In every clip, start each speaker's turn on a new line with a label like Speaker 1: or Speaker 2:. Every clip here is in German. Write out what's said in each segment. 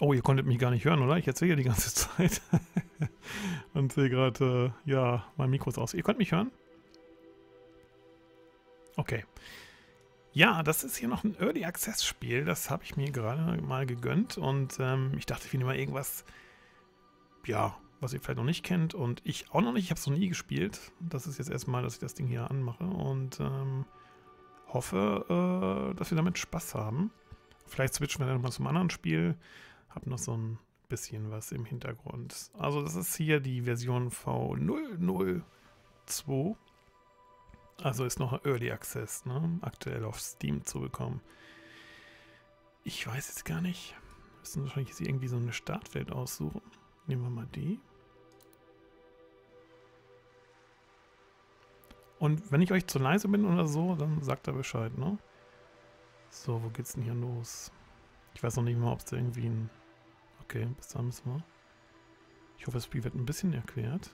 Speaker 1: Oh, ihr konntet mich gar nicht hören, oder? Ich erzähle ja die ganze Zeit. Und sehe gerade, ja, mein Mikro ist aus. Ihr könnt mich hören? Okay. Ja, das ist hier noch ein Early Access Spiel. Das habe ich mir gerade mal gegönnt. Und ich dachte, ich will mal irgendwas, ja, was ihr vielleicht noch nicht kennt. Und ich auch noch nicht. Ich habe es noch nie gespielt. Das ist jetzt erstmal, dass ich das Ding hier anmache. Und hoffe, dass wir damit Spaß haben. Vielleicht switchen wir dann mal zum anderen Spiel. Hab noch so ein bisschen was im Hintergrund. Also das ist hier die Version V002. Also ist noch Early Access, ne? Aktuell auf Steam zu bekommen. Ich weiß jetzt gar nicht. Wir müssen wahrscheinlich jetzt irgendwie so eine Startwelt aussuchen. Nehmen wir mal die. Und wenn ich euch zu leise bin oder so, dann sagt er Bescheid, ne? So, wo geht's denn hier los? Ich weiß noch nicht mal, ob es da irgendwie ein... Okay, bis da müssen wir. Ich hoffe, das Spiel wird ein bisschen erklärt.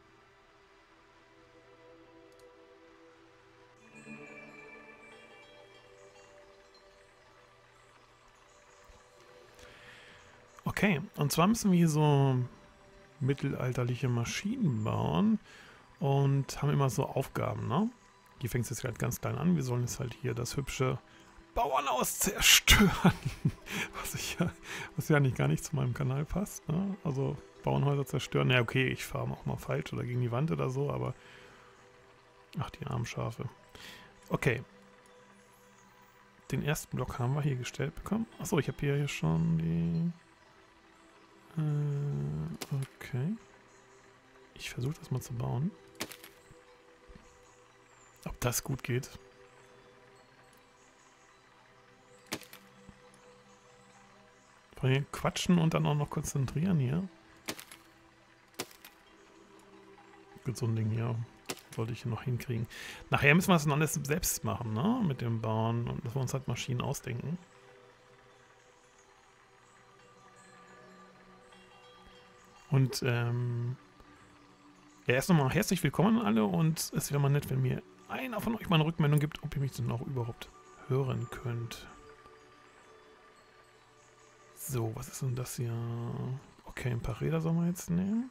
Speaker 1: Okay, und zwar müssen wir hier so mittelalterliche Maschinen bauen und haben immer so Aufgaben, ne? Hier fängt es jetzt halt ganz klein an. Wir sollen jetzt halt hier das hübsche Bauernhaus zerstören. Was ja eigentlich gar nicht zu meinem Kanal passt, ne? Also Bauernhäuser zerstören. Ja, okay, ich fahre auch mal falsch oder gegen die Wand oder so, aber... Ach, die armen Schafe. Okay. Den ersten Block haben wir hier gestellt bekommen. Achso, ich habe hier schon die... Okay. Ich versuche das mal zu bauen. Ob das gut geht. Vor allem quatschen und dann auch noch konzentrieren hier. Gut, so ein Ding hier sollte ich noch hinkriegen. Nachher müssen wir das dann alles selbst machen, ne? Mit dem Bauen und dass wir uns halt Maschinen ausdenken. Und ja, erst nochmal herzlich willkommen an alle und es wäre mal nett, wenn mir einer von euch mal eine Rückmeldung gibt, ob ihr mich dann auch überhaupt hören könnt. So, was ist denn das hier? Okay, ein paar Räder sollen wir jetzt nehmen.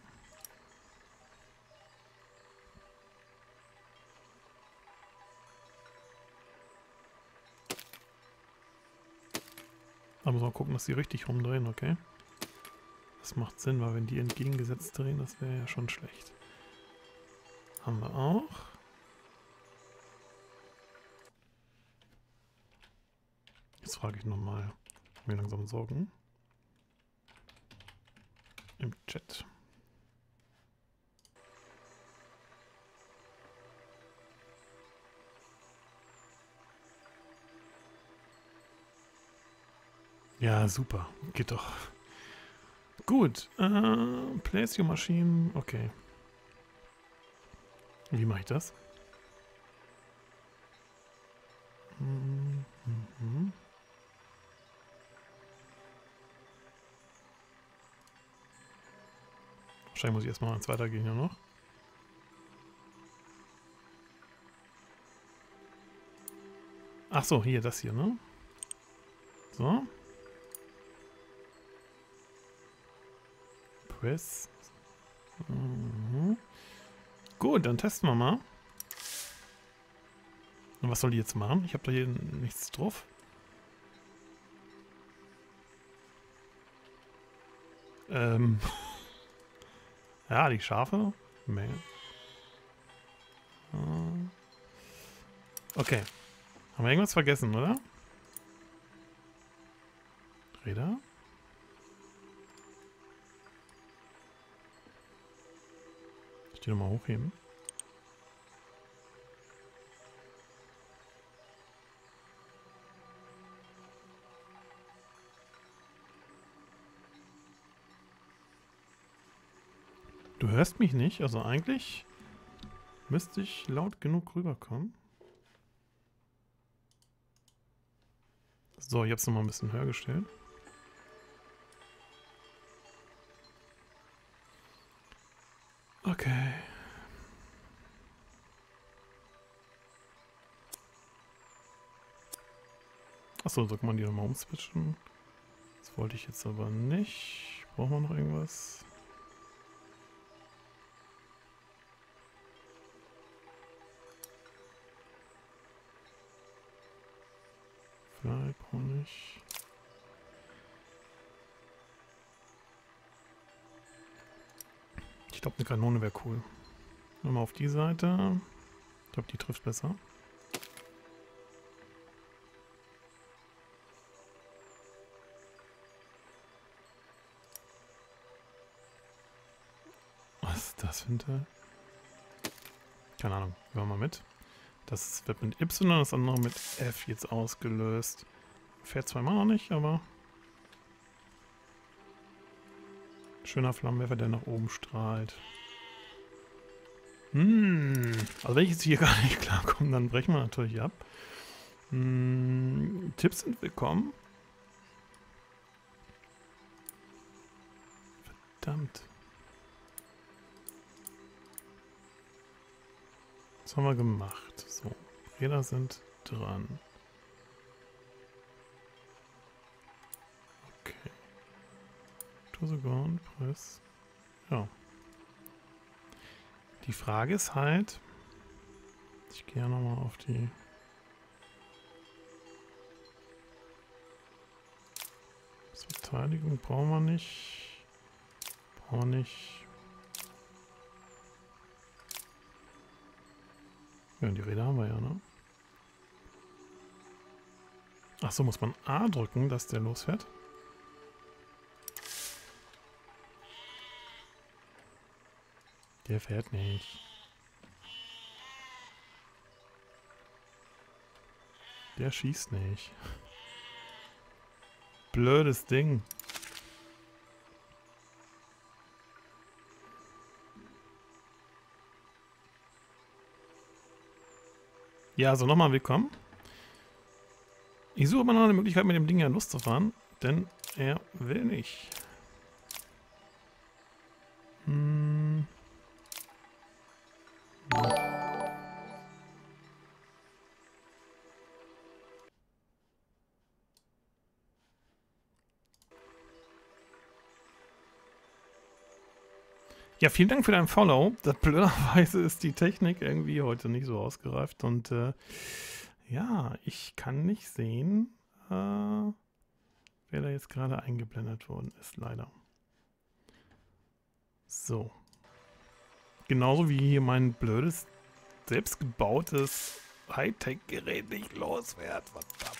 Speaker 1: Da muss man gucken, dass die richtig rumdrehen, okay? Das macht Sinn, weil wenn die entgegengesetzt drehen, das wäre ja schon schlecht. Haben wir auch. Jetzt frage ich nochmal. Mir langsam Sorgen. Im Chat. Ja, super. Geht doch. Gut. Place your machine. Okay. Wie mache ich das? Wahrscheinlich muss ich erstmal eins weitergehen ja noch. Ach so, hier, das hier, ne? So. Press. Gut, dann testen wir mal. Und was soll die jetzt machen? Ich habe da hier nichts drauf. Ja, die Schafe. Nee. Okay. Haben wir irgendwas vergessen, oder? Räder? Ich die nochmal hochheben. Du hörst mich nicht, also eigentlich müsste ich laut genug rüberkommen. So, ich habe es nochmal ein bisschen höher gestellt. Okay. Achso, so kann man die nochmal umswitchen. Das Das wollte ich jetzt aber nicht. Brauchen wir noch irgendwas? Vielleicht Honig. Ich glaube, eine Kanone wäre cool. Nochmal auf die Seite. Ich glaube, die trifft besser. Was ist das für ein Teil? Keine Ahnung. Gehen wir mal mit. Das wird mit Y, das andere mit F jetzt ausgelöst. Fährt zwar immer noch nicht, aber... Schöner Flammenwerfer, der nach oben strahlt. Also wenn ich jetzt hier gar nicht klarkomme, dann brechen wir natürlich ab. Tipps sind willkommen. Verdammt. Was haben wir gemacht? So, Räder sind dran. Okay. To the ground, press. Ja. Die Frage ist halt, ich gehe ja nochmal auf die... Verteidigung brauchen wir nicht. Brauchen wir nicht. Ja, die Räder haben wir ja, ne? Ach so, muss man A drücken, dass der losfährt? Der fährt nicht. Der schießt nicht. Blödes Ding. Ja, also nochmal willkommen. Ich suche aber noch eine Möglichkeit, mit dem Ding ja loszufahren, denn er will nicht. Ja, vielen Dank für dein Follow. Blöderweise ist die Technik irgendwie heute nicht so ausgereift und ja, ich kann nicht sehen, wer da jetzt gerade eingeblendet worden ist, leider. So. Genauso wie hier mein blödes, selbstgebautes Hightech-Gerät nicht losfährt. Verdammt.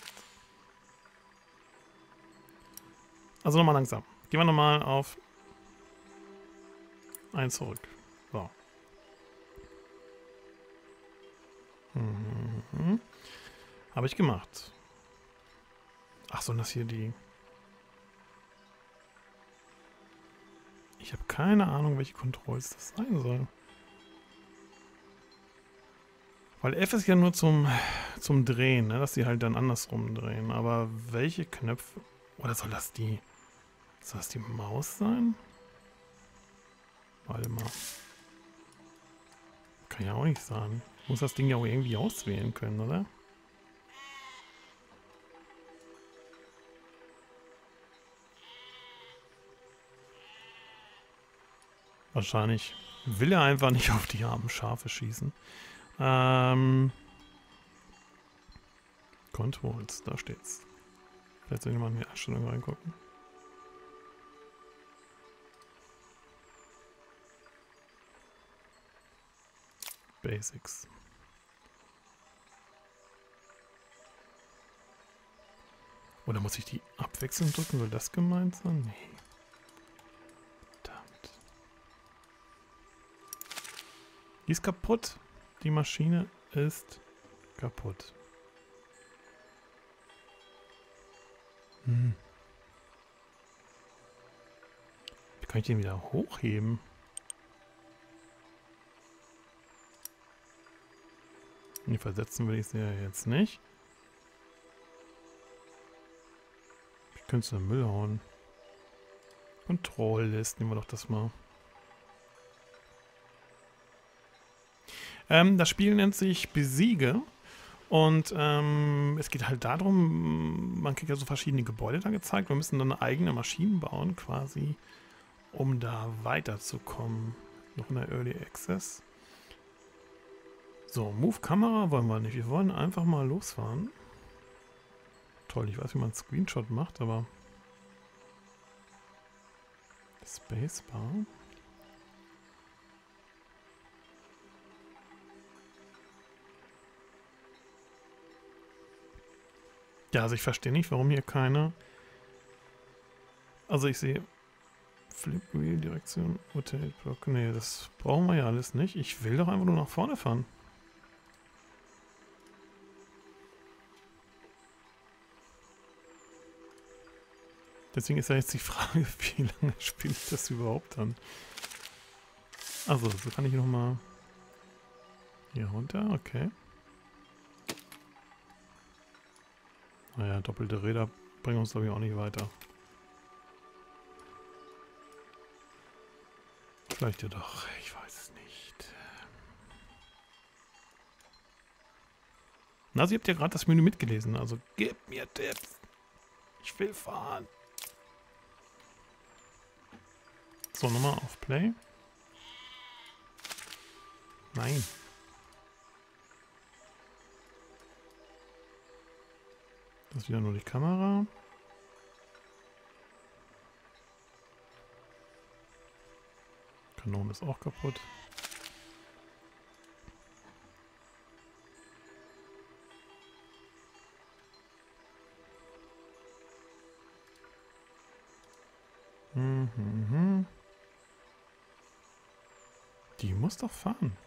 Speaker 1: Also nochmal langsam. Gehen wir nochmal auf 1 zurück. So. Habe ich gemacht. Ach so, und das hier die... Ich habe keine Ahnung, welche Controls das sein soll. Weil F ist ja nur zum Drehen, ne? Dass die halt dann andersrum drehen. Aber welche Knöpfe... Oder soll das die... Soll das die Maus sein? Warte mal. Kann ja auch nicht sein. Ich muss das Ding ja auch irgendwie auswählen können, oder? Wahrscheinlich will er einfach nicht auf die armen Schafe schießen. Controls, da steht's. Vielleicht soll ich mal in die Einstellung reingucken. Basics. Oder muss ich die abwechselnd drücken? Soll das gemeint sein? Nee. Verdammt. Die ist kaputt. Die Maschine ist kaputt. Wie kann ich den wieder hochheben? Nee, versetzen will ich sie ja jetzt nicht. Ich könnte es in den Müll hauen. Control-List, nehmen wir doch das mal. Das Spiel nennt sich Besiege Und es geht halt darum, man kriegt ja so verschiedene Gebäude da gezeigt. Wir müssen dann eigene Maschinen bauen quasi, um da weiterzukommen. Noch in der Early Access. So, Move Kamera wollen wir nicht. Wir wollen einfach mal losfahren. Toll, ich weiß, wie man einen Screenshot macht, aber... Spacebar. Ja, also ich verstehe nicht, warum hier keine... Also ich sehe... Flip Wheel, Direktion, Rotate Block. Nee, das brauchen wir ja alles nicht. Ich will doch einfach nur nach vorne fahren. Deswegen ist ja jetzt die Frage, wie lange spiele ich das überhaupt an? Also, so kann ich nochmal hier runter, okay. Naja, doppelte Räder bringen uns, glaube ich, auch nicht weiter. Vielleicht ja doch, ich weiß es nicht. Na, Sie habt ja gerade das Menü mitgelesen, also gib mir Tipps. Ich will fahren. So, nochmal auf Play. Nein. Das ist wieder nur die Kamera. Kanone ist auch kaputt. Die muss doch fahren.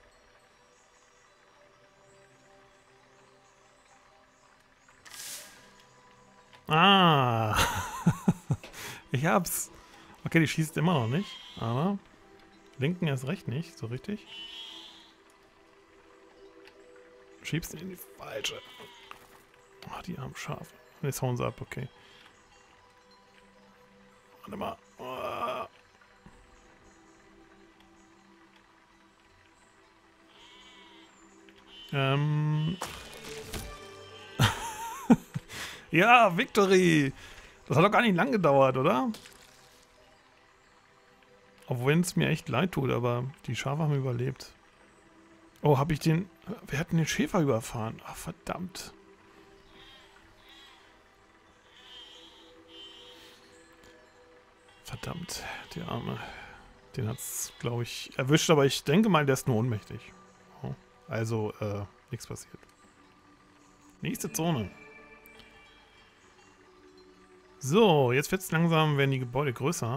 Speaker 1: Ah. Ich hab's. Okay, die schießt immer noch nicht, aber linken erst recht nicht, so richtig. Schiebst in die falsche. Ach, die armen Schafe. Jetzt hauen sie ab, okay. Warte mal. Oh. Ja, Victory! Das hat doch gar nicht lang gedauert, oder? Auch wenn es mir echt leid tut, aber die Schafe haben überlebt. Oh, habe ich den... Wir hatten den Schäfer überfahren. Ach, verdammt. Verdammt, der Arme. Den hat es, glaube ich, erwischt, aber ich denke mal, der ist nur ohnmächtig. Oh. Also, nichts passiert. Nächste Zone. So, jetzt wird es langsam, werden die Gebäude größer.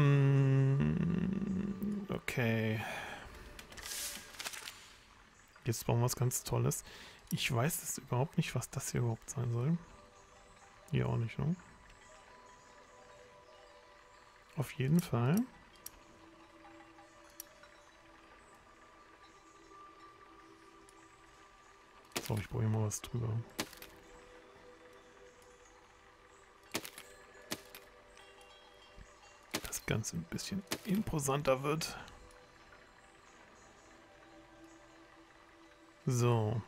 Speaker 1: Okay. Jetzt brauchen wir was ganz Tolles. Ich weiß das überhaupt nicht, was das hier überhaupt sein soll. Hier auch nicht, ne? Auf jeden Fall. So, ich brauche hier mal was drüber. Das Ganze ein bisschen imposanter wird. So.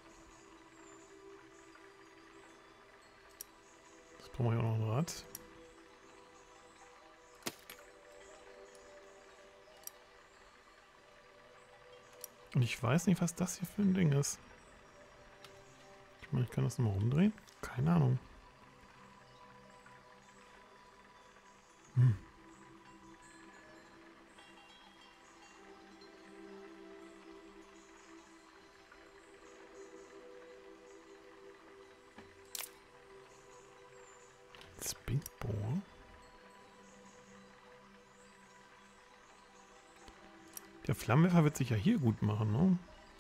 Speaker 1: Jetzt brauchen wir hier auch noch ein Rad. Und ich weiß nicht, was das hier für ein Ding ist. Ich meine, ich kann das nochmal rumdrehen. Keine Ahnung. Speedball. Der Flammenwerfer wird sich ja hier gut machen, ne?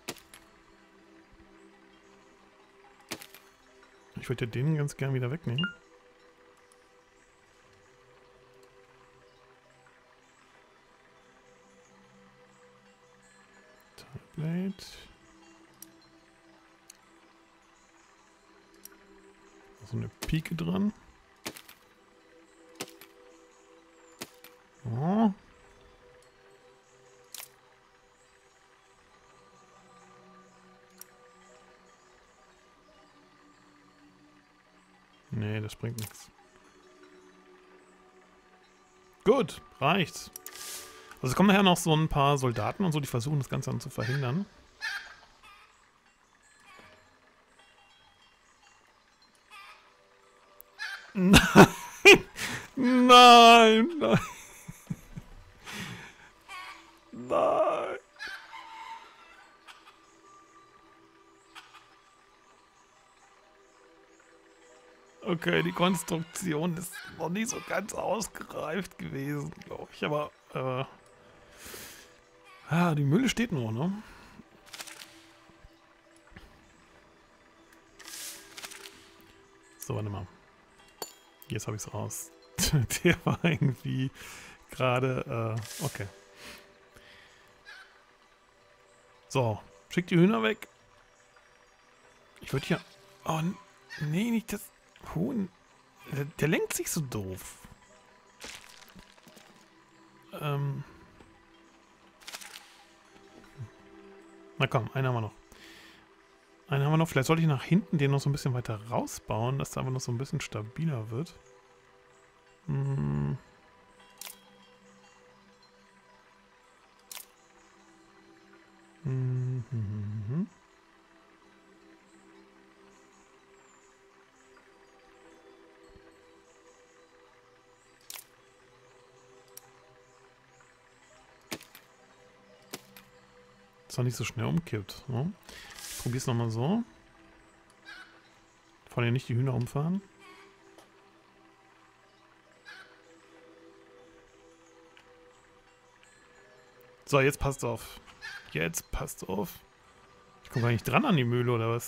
Speaker 1: Ich würde ja den ganz gern wieder wegnehmen. Blade. So eine Pike dran. Oh. das bringt nichts. Gut, reicht. Also es kommen nachher noch so ein paar Soldaten und so, die versuchen das Ganze dann zu verhindern. Nein! Nein! Nein! Nein! Okay, die Konstruktion ist noch nicht so ganz ausgereift gewesen, glaube ich. Aber, die Mühle steht nur, ne? So, warte mal. Jetzt habe ich es raus. Der war irgendwie gerade, okay. So, schick die Hühner weg. Ich würde hier... Oh, nee, nicht das Huhn. Der lenkt sich so doof. Na komm, einen haben wir noch. Einen haben wir noch. Vielleicht sollte ich nach hinten den noch so ein bisschen weiter rausbauen, dass der einfach noch so ein bisschen stabiler wird. Hm. Mhm. Ist doch nicht so schnell umkippt. Ne? Ich probiere es nochmal so. Vor allem nicht die Hühner umfahren. So, jetzt passt auf. Jetzt passt auf. Ich komme gar nicht dran an die Mühle, oder was?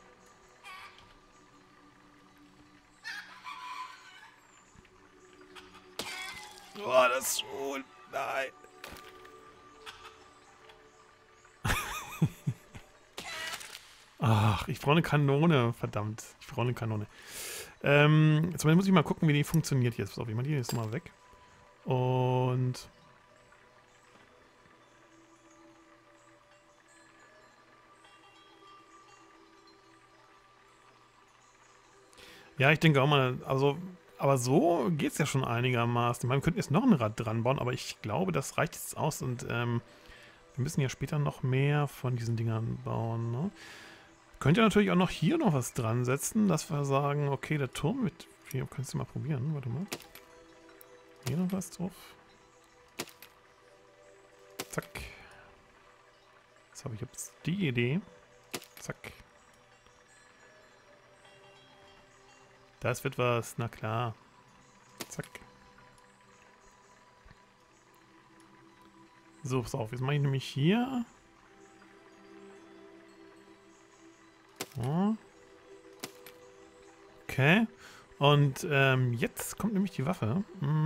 Speaker 1: Oh, das Huhn. Nein. Ach, ich brauche eine Kanone. Verdammt. Ich brauche eine Kanone. Jetzt muss ich mal gucken, wie die funktioniert jetzt. Pass auf, ich mache die jetzt mal weg. Und... Ja, ich denke auch mal, also, aber so geht es ja schon einigermaßen. Man könnte jetzt noch ein Rad dran bauen, aber ich glaube, das reicht jetzt aus und wir müssen ja später noch mehr von diesen Dingern bauen. Ne? Könnt ihr natürlich auch noch hier noch was dran setzen, dass wir sagen, okay, der Turm mit... Hier, kannst du mal probieren, warte mal. Hier noch was drauf. Zack. Jetzt habe ich jetzt die Idee. Zack. Das wird was, na klar. Zack. So, pass auf, jetzt mache ich nämlich hier. Oh. Okay. Und jetzt kommt nämlich die Waffe.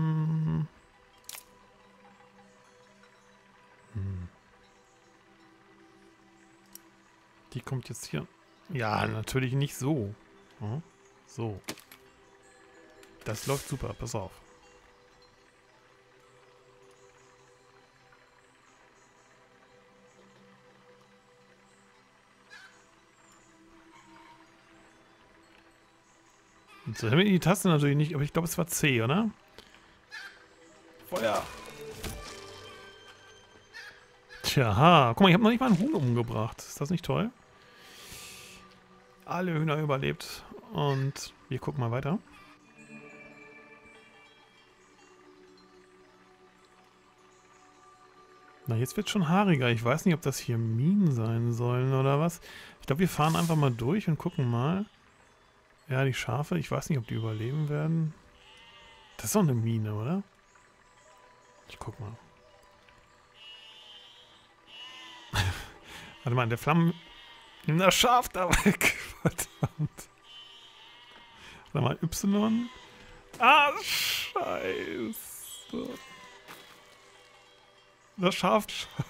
Speaker 1: Die kommt jetzt hier. Ja, natürlich nicht so. Oh. So. Das läuft super, pass auf. Und so haben wir die Taste natürlich nicht, aber ich glaube, es war C, oder? Feuer! Tja, guck mal, ich habe noch nicht mal einen Huhn umgebracht. Ist das nicht toll? Alle Hühner überlebt. Und wir gucken mal weiter. Na, jetzt wird schon haariger. Ich weiß nicht, ob das hier Minen sein sollen oder was. Ich glaube, wir fahren einfach mal durch und gucken mal. Ja, die Schafe, ich weiß nicht, ob die überleben werden. Das ist doch eine Mine, oder? Ich guck mal. Warte mal, der Flammen... Nimm das Schaf da weg. Verdammt. Sag mal, Y. Ah, scheiße. Das Schaf.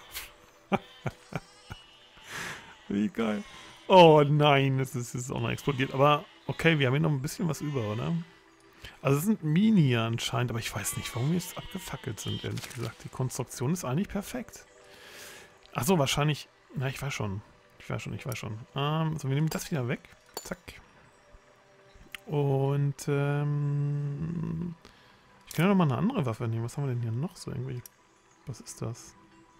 Speaker 1: Wie geil. Oh nein, das ist jetzt auch noch explodiert. Aber okay, wir haben hier noch ein bisschen was über, oder? Also es sind Mini anscheinend, aber ich weiß nicht, warum wir jetzt abgefackelt sind, ehrlich gesagt. Die Konstruktion ist eigentlich perfekt. Achso, wahrscheinlich... Na, ich weiß schon. So, wir nehmen das wieder weg. Zack. Und ich kann ja noch mal eine andere Waffe nehmen. Was haben wir denn hier noch so irgendwie? Was ist das?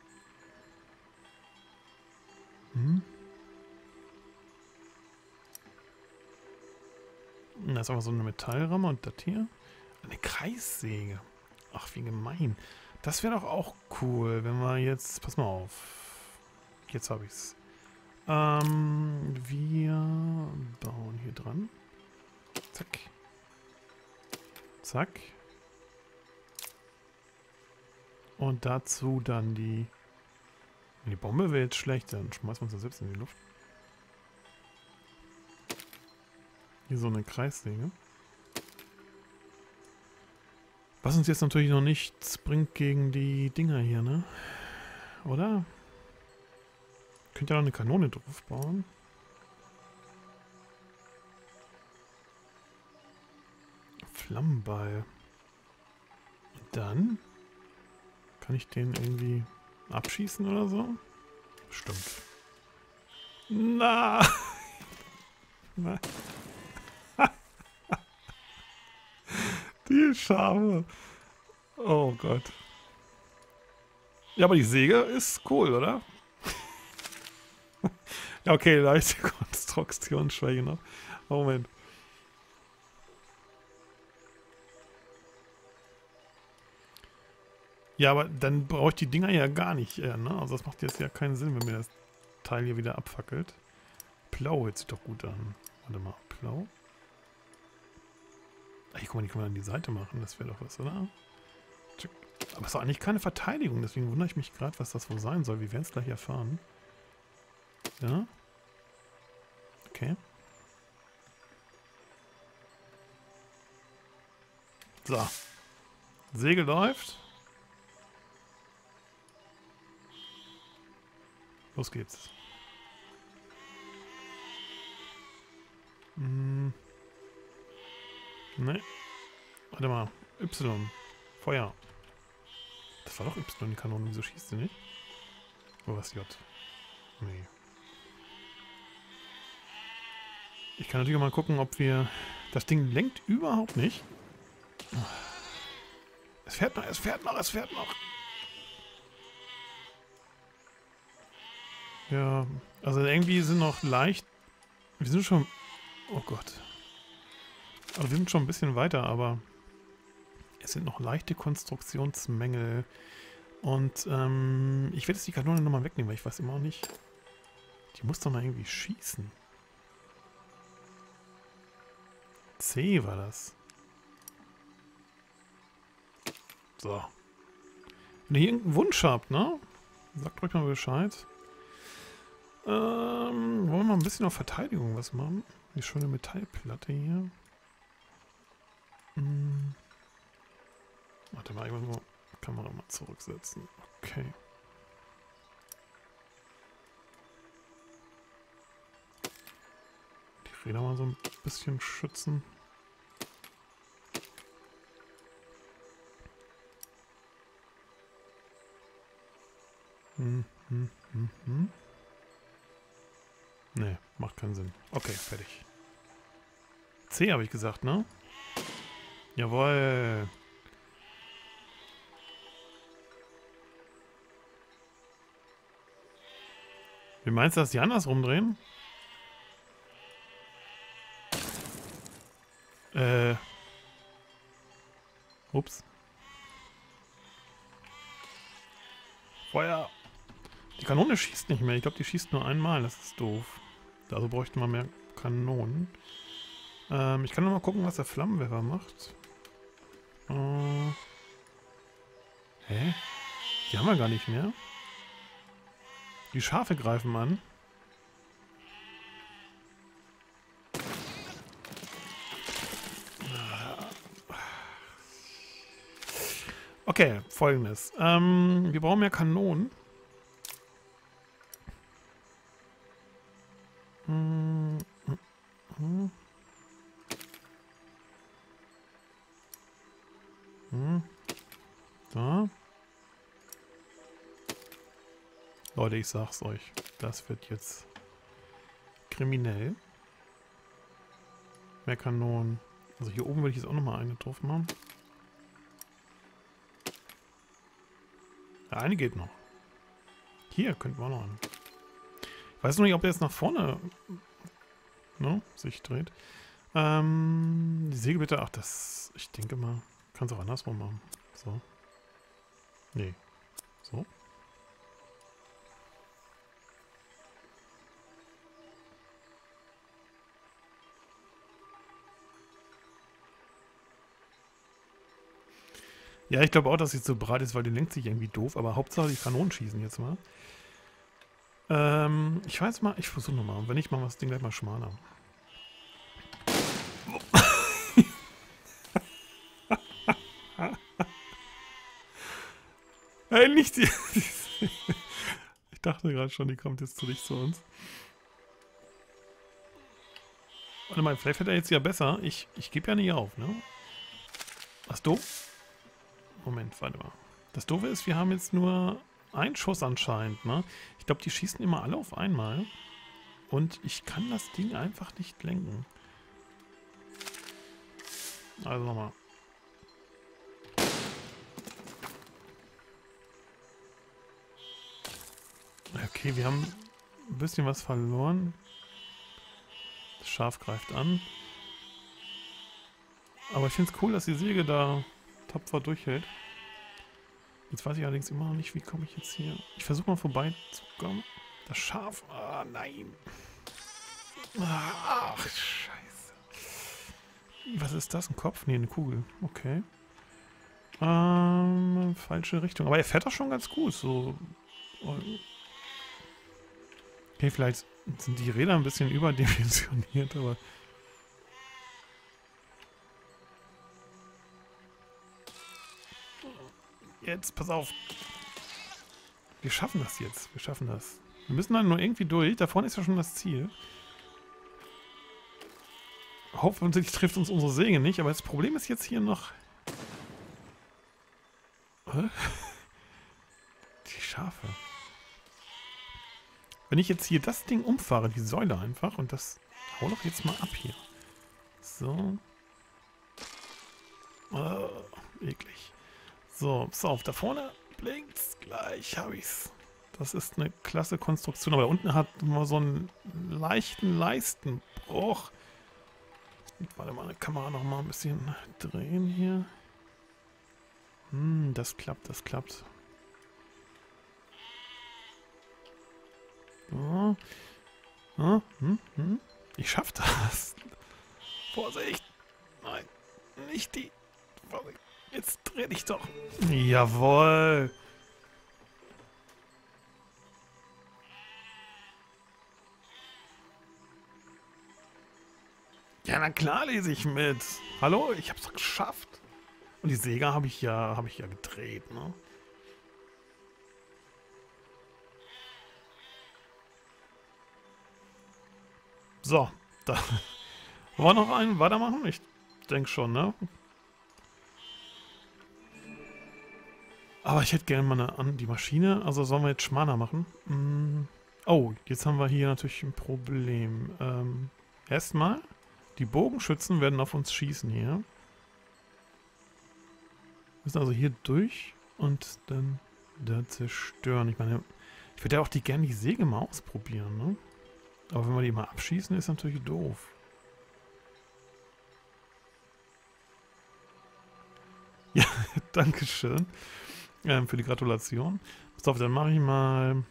Speaker 1: Da ist einfach so eine Metallramme und das hier. Eine Kreissäge. Ach, wie gemein. Das wäre doch auch cool, wenn wir jetzt... Pass mal auf. Jetzt habe ich's. Wir bauen hier dran. Zack. Zack. Und dazu dann die... Die Bombe wäre jetzt schlecht, dann schmeißen wir uns das selbst in die Luft. Hier so eine Kreissäge. Was uns jetzt natürlich noch nichts bringt gegen die Dinger hier, ne? Oder? Könnt ihr da eine Kanone drauf bauen? Flammenball. Dann kann ich den irgendwie abschießen oder so? Stimmt. Na! Nein. Die Schafe. Oh Gott. Ja, aber die Säge ist cool, oder? Ja, okay, leichte Konstruktionsschwäche noch. Moment. Ja, aber dann brauche ich die Dinger ja gar nicht, ne? Also das macht jetzt ja keinen Sinn, wenn mir das Teil hier wieder abfackelt. Plau hört sich doch gut an. Warte mal, Plau. Ach, hier, guck mal, die kann man an die Seite machen. Das wäre doch was, oder? Aber es ist doch eigentlich keine Verteidigung, deswegen wundere ich mich gerade, was das wohl sein soll. Wir werden es gleich erfahren. Ja. Okay. So. Segel läuft. Los geht's. Ne. Warte mal. Y. Feuer. Das war doch Y, die Kanone. Wieso schießt sie nicht? Wo was J? Nee. Ich kann natürlich mal gucken, ob wir... Das Ding lenkt überhaupt nicht. Es fährt noch, es fährt noch, es fährt noch. Ja, also irgendwie sind noch leicht... Wir sind schon... Oh Gott. Also wir sind schon ein bisschen weiter, aber... Es sind noch leichte Konstruktionsmängel. Und ich werde jetzt die Kanone nochmal wegnehmen, weil ich weiß immer noch nicht... Die muss doch mal irgendwie schießen. C war das. So. Wenn ihr irgendeinen Wunsch habt, ne? Sagt euch mal Bescheid. Wollen wir mal ein bisschen auf Verteidigung was machen? Die schöne Metallplatte hier. Warte mal, ich muss mal die Kamera mal zurücksetzen. Okay. Die Räder mal so ein bisschen schützen. Nee, macht keinen Sinn. Okay, fertig. C habe ich gesagt, ne? Jawohl. Wie meinst du, dass die andersrum drehen? Ups. Feuer. Die Kanone schießt nicht mehr. Ich glaube, die schießt nur einmal. Das ist doof. Also bräuchten wir mehr Kanonen. Ich kann noch mal gucken, was der Flammenwerfer macht. Hä? Die haben wir gar nicht mehr. Die Schafe greifen an. Okay, folgendes. Wir brauchen mehr Kanonen. So. Leute, ich sag's euch. Das wird jetzt kriminell. Mehr Kanonen. Also hier oben würde ich jetzt auch nochmal eine drauf machen. Ja, eine geht noch. Hier könnten wir noch einen. Ich weiß noch nicht, ob er jetzt nach vorne sich dreht. Die Säge bitte. Ach, das. Ich denke mal. Kann es auch andersrum machen. So. Nee. So. Ja, ich glaube auch, dass sie so breit ist, weil die lenkt sich irgendwie doof. Aber Hauptsache die Kanonen schießen jetzt mal. Ich weiß mal, ich versuche nochmal. Und wenn nicht, machen wir das Ding gleich mal schmaler. Hey, nicht die. Ich dachte gerade schon, die kommt jetzt nicht zu uns. Warte mal, vielleicht wird er jetzt ja besser. Ich gebe ja nicht auf, ne? Was doof? Moment, warte mal. Das Doofe ist, wir haben jetzt nur einen Schuss anscheinend, ne? Ich glaube, die schießen immer alle auf einmal. Und ich kann das Ding einfach nicht lenken. Also nochmal. Okay, wir haben ein bisschen was verloren. Das Schaf greift an. Aber ich finde es cool, dass die Säge da tapfer durchhält. Jetzt weiß ich allerdings immer noch nicht, wie komme ich jetzt hier. Ich versuche mal vorbeizukommen. Das Schaf. Ah, nein. Ach, scheiße. Was ist das? Ein Kopf? Nee, eine Kugel. Okay. Falsche Richtung. Aber er fährt doch schon ganz gut. So. Okay, vielleicht sind die Räder ein bisschen überdimensioniert, aber... Jetzt, pass auf. Wir schaffen das jetzt. Wir schaffen das. Wir müssen dann nur irgendwie durch. Da vorne ist ja schon das Ziel. Hoffentlich trifft uns unsere Säge nicht, aber das Problem ist jetzt hier noch... Die Schafe. Wenn ich jetzt hier das Ding umfahre, die Säule einfach, und das... Hau doch jetzt mal ab hier. So. Eklig. So, pass auf, da vorne blinkt's. Gleich habe ich's. Das ist eine klasse Konstruktion, aber da unten hat man so einen leichten Leistenbruch. Warte mal, eine Kamera noch mal ein bisschen drehen hier. Das klappt, das klappt. So. Ich schaff das. Vorsicht. Nein, nicht die. Vorsicht. Jetzt dreh dich doch. Jawohl. Ja, na klar lese ich mit. Hallo, ich hab's doch geschafft. Und die Säge habe ich ja gedreht, ne? So, da. Wollen wir noch einen weitermachen? Ich denke schon, ne? Aber ich hätte gerne mal die Maschine. Also sollen wir jetzt schmaler machen? Oh, jetzt haben wir hier natürlich ein Problem. Erstmal, die Bogenschützen werden auf uns schießen hier. Wir müssen also hier durch und dann da zerstören. Ich meine, ich würde ja auch gerne die Säge mal ausprobieren, ne? Aber wenn wir die mal abschießen, ist natürlich doof. Ja, dankeschön für die Gratulation. Pass auf, dann mache ich mal...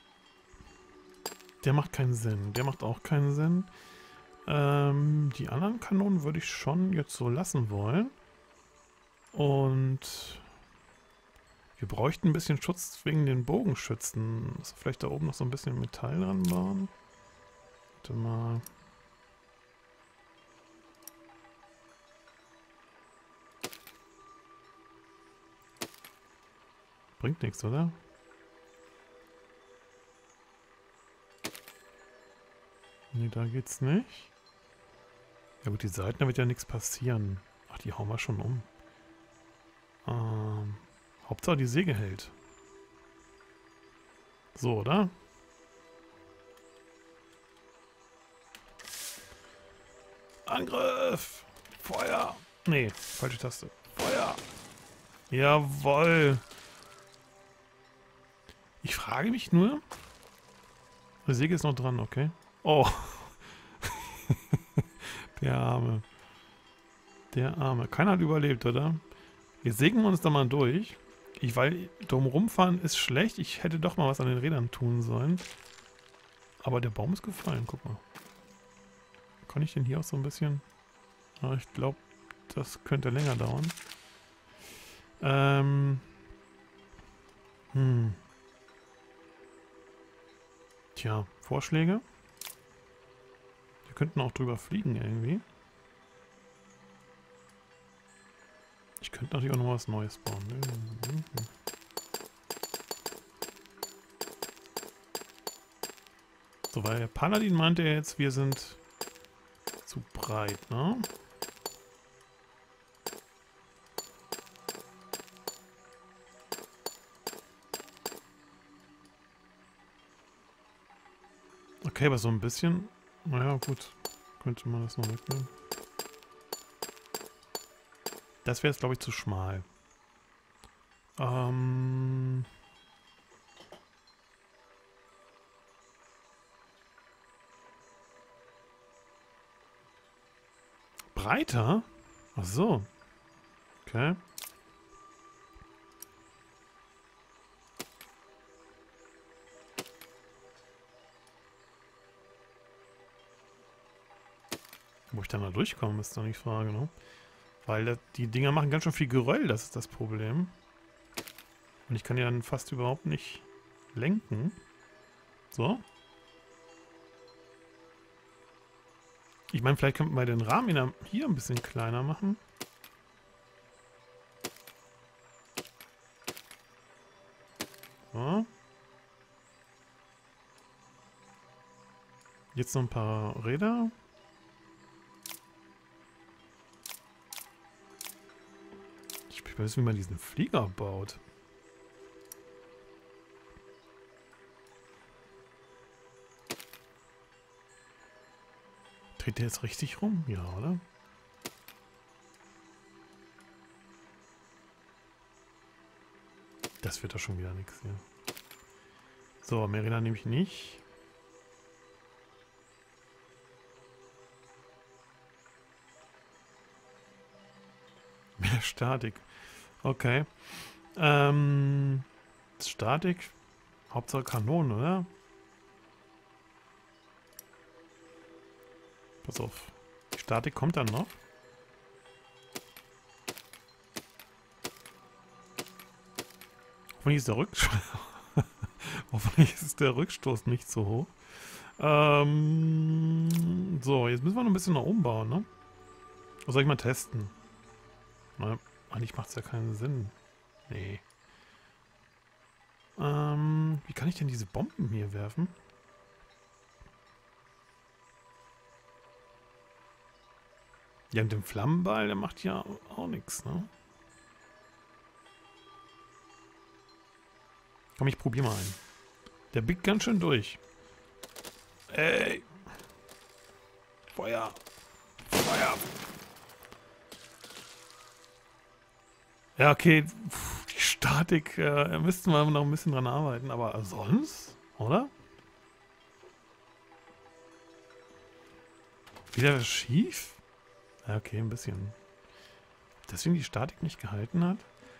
Speaker 1: Der macht keinen Sinn. Der macht auch keinen Sinn. Die anderen Kanonen würde ich schon jetzt so lassen wollen. Und... Wir bräuchten ein bisschen Schutz wegen den Bogenschützen. Muss vielleicht da oben noch so ein bisschen Metall dran bauen. Warte mal... Bringt nichts, oder? Nee, da geht's nicht. Ja gut, die Seiten, da wird ja nichts passieren. Ach, die hauen wir schon um. Hauptsache die Säge hält. So, oder? Angriff! Feuer! Nee, falsche Taste. Feuer! Jawoll! Ich frage mich nur... Die Säge ist noch dran, okay. Oh! Der Arme. Der Arme. Keiner hat überlebt, oder? Jetzt sägen wir uns da mal durch. Weil drum rumfahren ist schlecht. Ich hätte doch mal was an den Rädern tun sollen. Aber der Baum ist gefallen, guck mal. Kann ich den hier auch so ein bisschen... Ja, ich glaube, das könnte länger dauern. Tja, Vorschläge? Wir könnten auch drüber fliegen irgendwie. Ich könnte natürlich auch noch was Neues bauen. So, weil der Paladin meinte jetzt, wir sind zu breit, ne? Okay, aber so ein bisschen... Naja, gut. Könnte man das noch wegnehmen. Das wäre jetzt, glaube ich, zu schmal. Breiter? Ach so. Okay. Wo ich dann da durchkomme, ist dann die Frage, ne? Weil die Dinger machen ganz schön viel Geröll, das ist das Problem. Und ich kann ja dann fast überhaupt nicht lenken. So. Ich meine, vielleicht könnten wir den Rahmen hier ein bisschen kleiner machen. So. Jetzt noch ein paar Räder. Ich will wissen, wie man diesen Flieger baut. Dreht der jetzt richtig rum? Ja, oder? Das wird doch schon wieder nichts hier. So, mehr Räder nehme ich nicht. Mehr Statik. Okay. Statik. Hauptsache Kanonen, oder? Pass auf. Die Statik kommt dann noch. Hoffentlich ist der Hoffentlich ist der Rückstoß nicht so hoch. So, jetzt müssen wir noch ein bisschen nach oben bauen, ne? Was soll ich mal testen? Na, eigentlich macht es ja keinen Sinn. Nee. Wie kann ich denn diese Bomben hier werfen? Ja, mit dem Flammenball, der macht ja auch nichts, ne? Komm, ich probiere mal einen. Der biegt ganz schön durch. Ey! Feuer! Feuer! Ja, okay. Die Statik, müssten wir noch ein bisschen dran arbeiten, aber sonst, oder? Wieder schief? Ja, okay, ein bisschen. Deswegen die Statik nicht gehalten hat.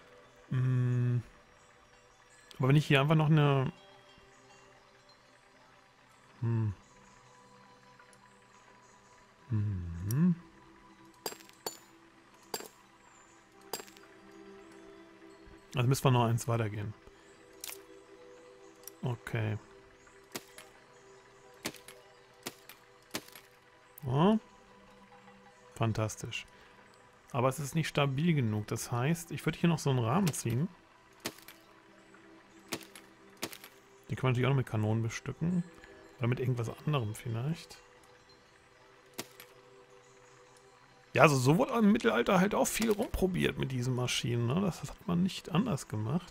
Speaker 1: Aber wenn ich hier einfach noch eine... Also müssen wir noch eins weitergehen. Okay. Oh. Fantastisch. Aber es ist nicht stabil genug. Das heißt, ich würde hier noch so einen Rahmen ziehen. Die können wir natürlich auch noch mit Kanonen bestücken. Oder mit irgendwas anderem vielleicht. Ja, also so wurde im Mittelalter halt auch viel rumprobiert mit diesen Maschinen. Ne? Das hat man nicht anders gemacht.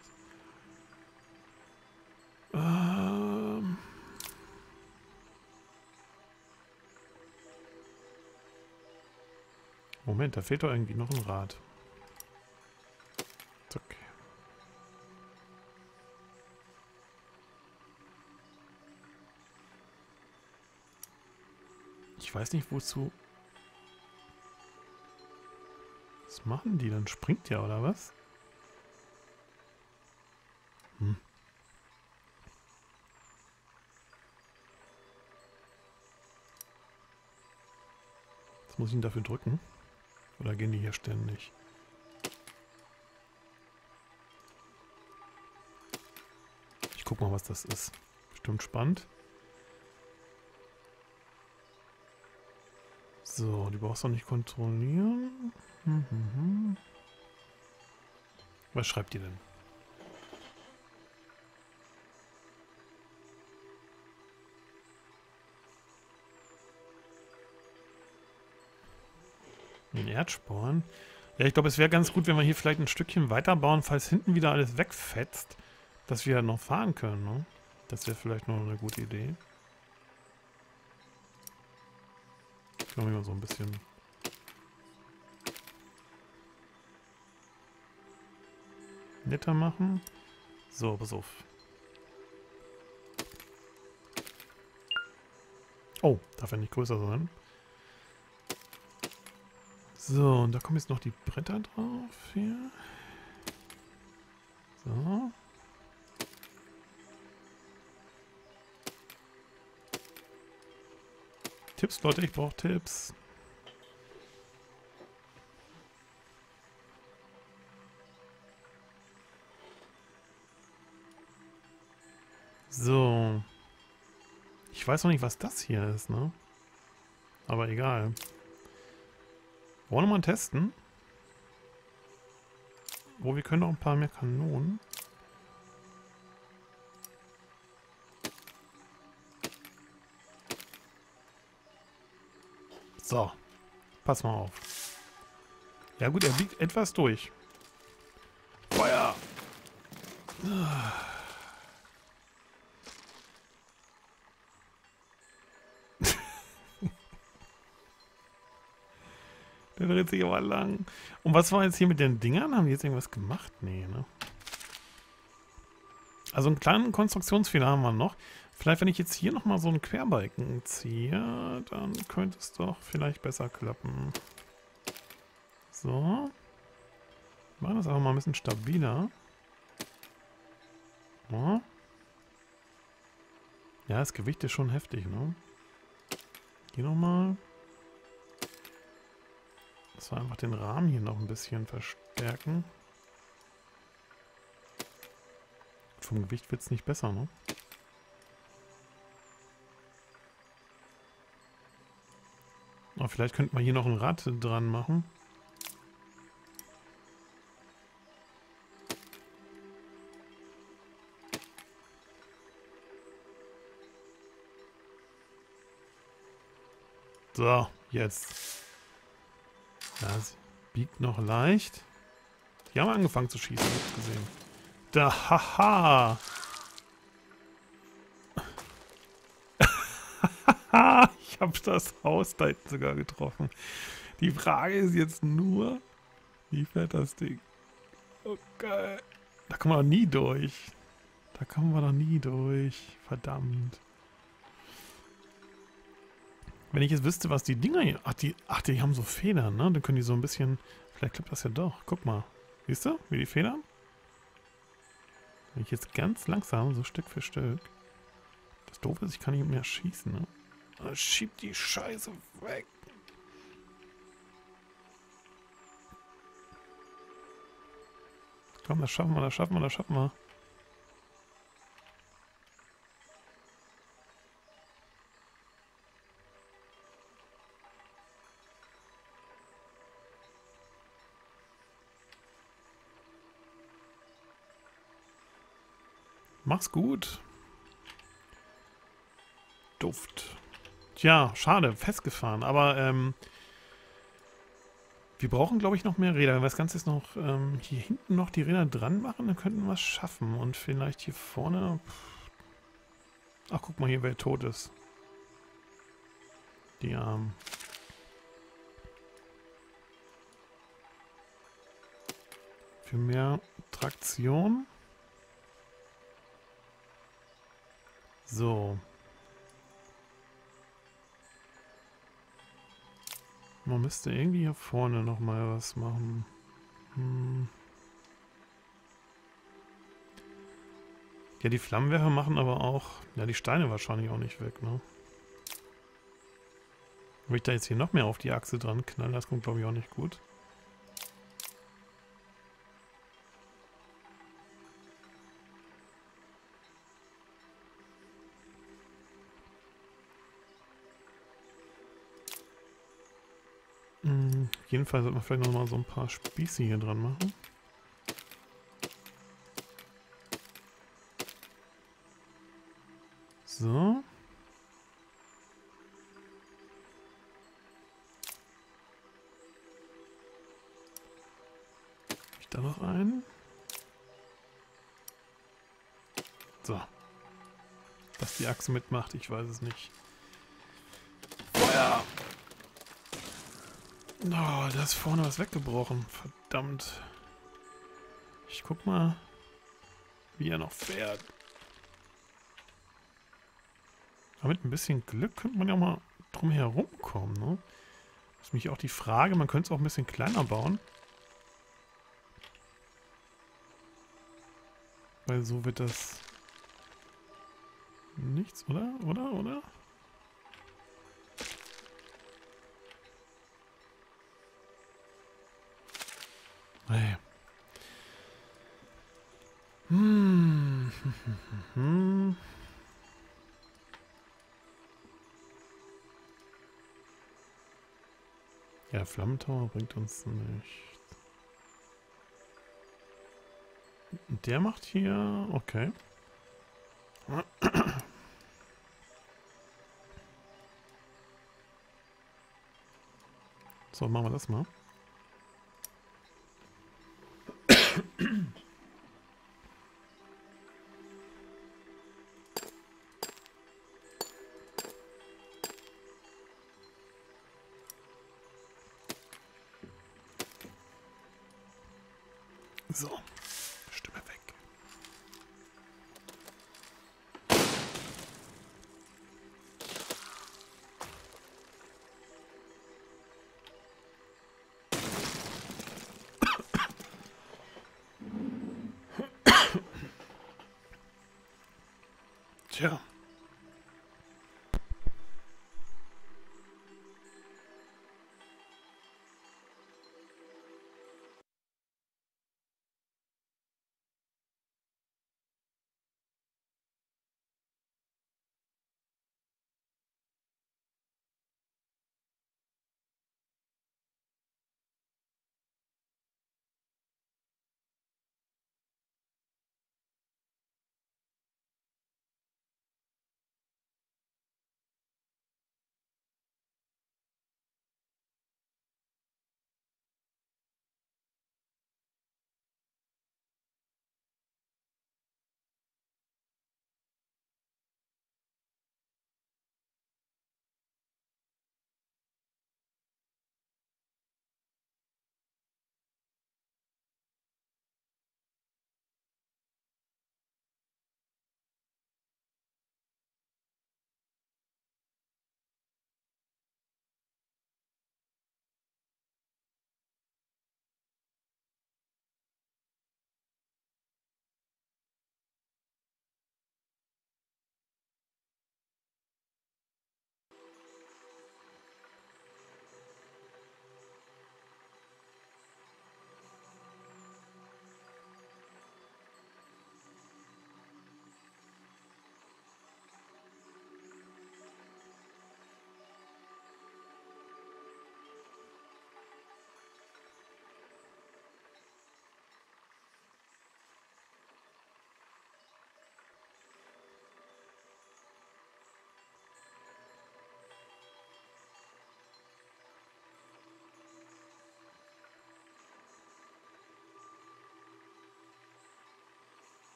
Speaker 1: Moment, da fehlt doch irgendwie noch ein Rad. Zack. Ich weiß nicht, wozu... Was machen die? Dann springt ja, oder was? Hm. Jetzt muss ich ihn dafür drücken. Oder gehen die hier ständig? Ich guck mal, was das ist. Bestimmt spannend. So, die brauchst du nicht kontrollieren. Was schreibt ihr denn? Den Erdsporn. Ja, ich glaube, es wäre ganz gut, wenn wir hier vielleicht ein Stückchen weiterbauen, falls hinten wieder alles wegfetzt, dass wir noch fahren können. Ne? Das wäre vielleicht noch eine gute Idee. Können wir mal so ein bisschen... netter machen. So, pass auf. Oh, darf ja nicht größer sein. So, und da kommen jetzt noch die Bretter drauf hier. So. Tipps, Leute, ich brauche Tipps. So. Ich weiß noch nicht, was das hier ist, ne? Aber egal. Wollen wir mal testen? Oh, wir können noch ein paar mehr Kanonen. So. Pass mal auf. Ja gut, er biegt etwas durch. Feuer! Der dreht sich aber lang. Und was war jetzt hier mit den Dingern? Haben die jetzt irgendwas gemacht? Nee, ne? Also einen kleinen Konstruktionsfehler haben wir noch. Vielleicht, wenn ich jetzt hier nochmal so einen Querbalken ziehe, dann könnte es doch vielleicht besser klappen. So. Machen das einfach mal ein bisschen stabiler. Ja, ja, das Gewicht ist schon heftig, ne? Hier nochmal. Das war einfach den Rahmen hier noch ein bisschen verstärken. Vom Gewicht wird es nicht besser, ne? Aber vielleicht könnte man hier noch ein Rad dran machen. So, jetzt. Das biegt noch leicht. Die haben angefangen zu schießen, hab ich gesehen. Da, haha! Ich habe das Haus da hinten sogar getroffen. Die Frage ist jetzt nur, wie fährt das Ding? Oh, geil. Da kommen wir doch nie durch. Da kommen wir doch nie durch. Verdammt. Wenn ich jetzt wüsste, was die Dinger hier... Ach, die haben so Federn, ne? Dann können die so ein bisschen... Vielleicht klappt das ja doch. Guck mal. Siehst du, wie die Federn? Wenn ich jetzt ganz langsam, so Stück für Stück... Das Doofe ist, ich kann nicht mehr schießen, ne? Schieb die Scheiße weg. Komm, das schaffen wir, das schaffen wir, das schaffen wir. Mach's gut. Duft. Tja, schade, festgefahren. Aber wir brauchen, glaube ich, noch mehr Räder. Wenn wir das Ganze jetzt noch hier hinten noch die Räder dran machen, dann könnten wir es schaffen. Und vielleicht hier vorne... Ach, guck mal hier, wer tot ist. Die Armen. Für mehr Traktion. So. Man müsste irgendwie hier vorne nochmal was machen. Ja, die Flammenwerfer machen aber auch... Ja, die Steine wahrscheinlich auch nicht weg, ne? Wenn ich da jetzt hier noch mehr auf die Achse dran knall, das kommt glaube ich auch nicht gut. Auf jeden Fall sollte man vielleicht nochmal so ein paar Spieße hier dran machen. So. Ich da noch einen? So. Was die Achse mitmacht, ich weiß es nicht. Feuer! Oh, da ist vorne was weggebrochen. Verdammt. Ich guck mal, wie er noch fährt. Aber mit ein bisschen Glück könnte man ja mal drum herum kommen, ne? Das ist nämlich auch die Frage, man könnte es auch ein bisschen kleiner bauen. Weil so wird das nichts, oder? Oder? Nee. Ja, Flammentower bringt uns nichts. Und der macht hier... Okay. So, machen wir das mal. So. Stimme weg. Tja.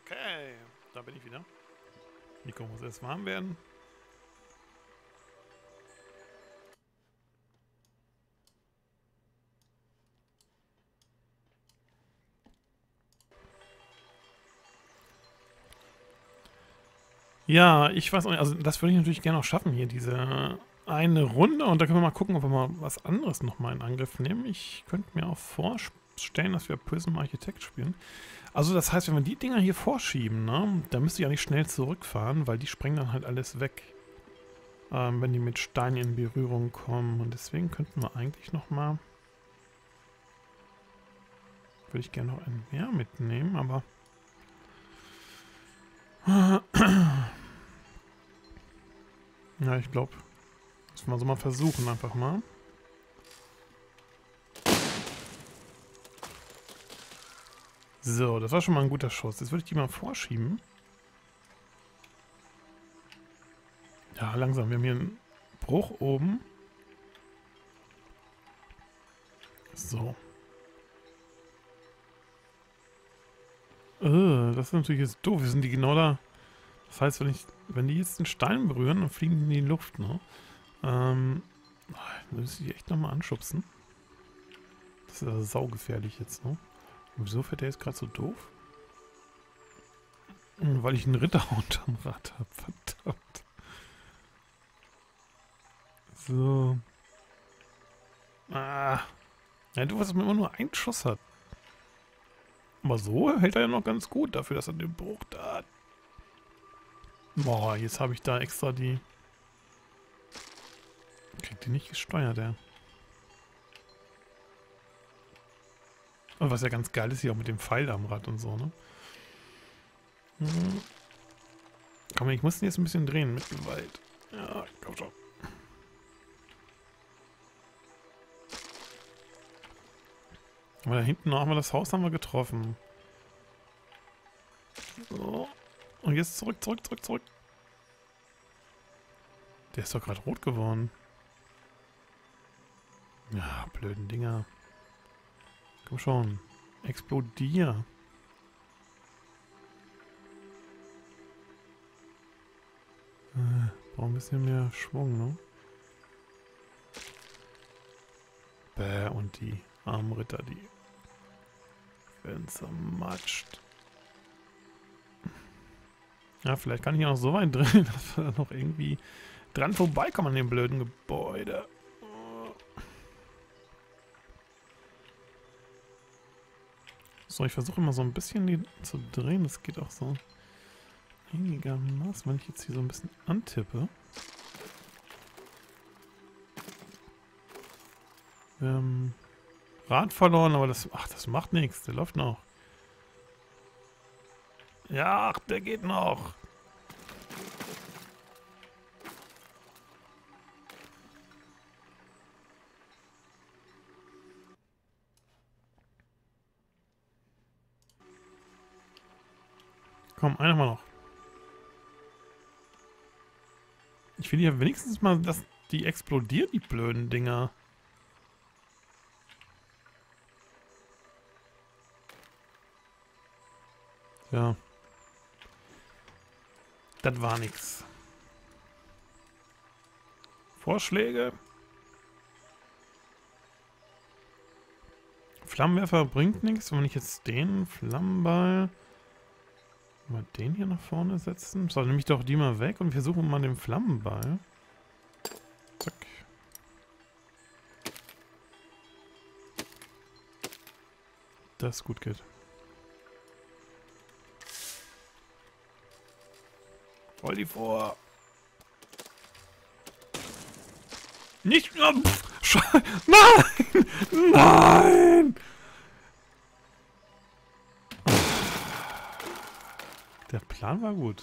Speaker 1: Okay, da bin ich wieder. Nico muss erst warm werden. Ja, ich weiß auch nicht, also das würde ich natürlich gerne noch schaffen hier, diese eine Runde. Und da können wir mal gucken, ob wir mal was anderes nochmal in Angriff nehmen. Ich könnte mir auch vorstellen, dass wir Prism Architect spielen. Also das heißt, wenn wir die Dinger hier vorschieben, ne, dann müsste ich ja nicht schnell zurückfahren, weil die sprengen dann halt alles weg, wenn die mit Steinen in Berührung kommen. Und deswegen könnten wir eigentlich nochmal... Würde ich gerne noch ein mehr mitnehmen, aber... Ja, ich glaube, das müssen wir so mal versuchen, einfach mal. So, das war schon mal ein guter Schuss. Jetzt würde ich die mal vorschieben. Ja, langsam. Wir haben hier einen Bruch oben. So. Das ist natürlich jetzt doof. Wir sind die genau da. Das heißt, wenn die jetzt den Stein berühren, dann fliegen die in die Luft, ne? Dann müsste ich echt nochmal anschubsen. Das ist ja saugefährlich jetzt, ne? Und wieso fährt der jetzt gerade so doof? Weil ich einen Ritter unterm Rad habe. Verdammt. So. Ah. Ja, du, was man immer nur einen Schuss hat. Aber so hält er ja noch ganz gut dafür, dass er den Bruch da hat. Boah, jetzt habe ich da extra die... Kriegt die nicht gesteuert, ja. Und was ja ganz geil ist, hier auch mit dem Pfeil am Rad und so, ne? Komm, ich muss den jetzt ein bisschen drehen mit Gewalt. Ja, komm schon. Aber da hinten haben wir das Haus haben wir getroffen. So. Und jetzt zurück. Der ist doch gerade rot geworden. Ja, blöden Dinger. Komm schon. Explodier. Brauchen ein bisschen mehr Schwung, ne? Bäh, und die armen Ritter, die werden zermatscht. Ja, vielleicht kann ich auch noch so weit drehen, dass wir da noch irgendwie dran vorbeikommen an dem blöden Gebäude. So, ich versuche immer so ein bisschen die zu drehen. Das geht auch so einigermaßen, wenn ich jetzt hier so ein bisschen antippe. Rad verloren, aber das... Ach, das macht nichts. Der läuft noch. Ja, ach, der geht noch. Komm, einer mal noch. Ich will ja wenigstens mal, dass die explodieren, die blöden Dinger. Ja. Das war nix. Vorschläge? Flammenwerfer bringt nichts. Wenn ich jetzt den Flammenball... Mal den hier nach vorne setzen. So, nehme ich doch die mal weg und wir suchen mal den Flammenball. Zack. Das gut geht. Voll die vor. Nicht. Nein! Nein! Der Plan war gut.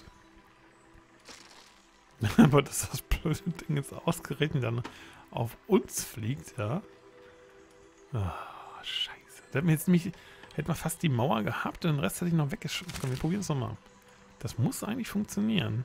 Speaker 1: Aber dass das blöde Ding jetzt ausgerechnet dann auf uns fliegt, ja. Oh, scheiße. Der hat mir jetzt nämlich. Hätte man fast die Mauer gehabt und den Rest hätte ich noch weggeschossen. Komm, wir probieren es nochmal. Das muss eigentlich funktionieren.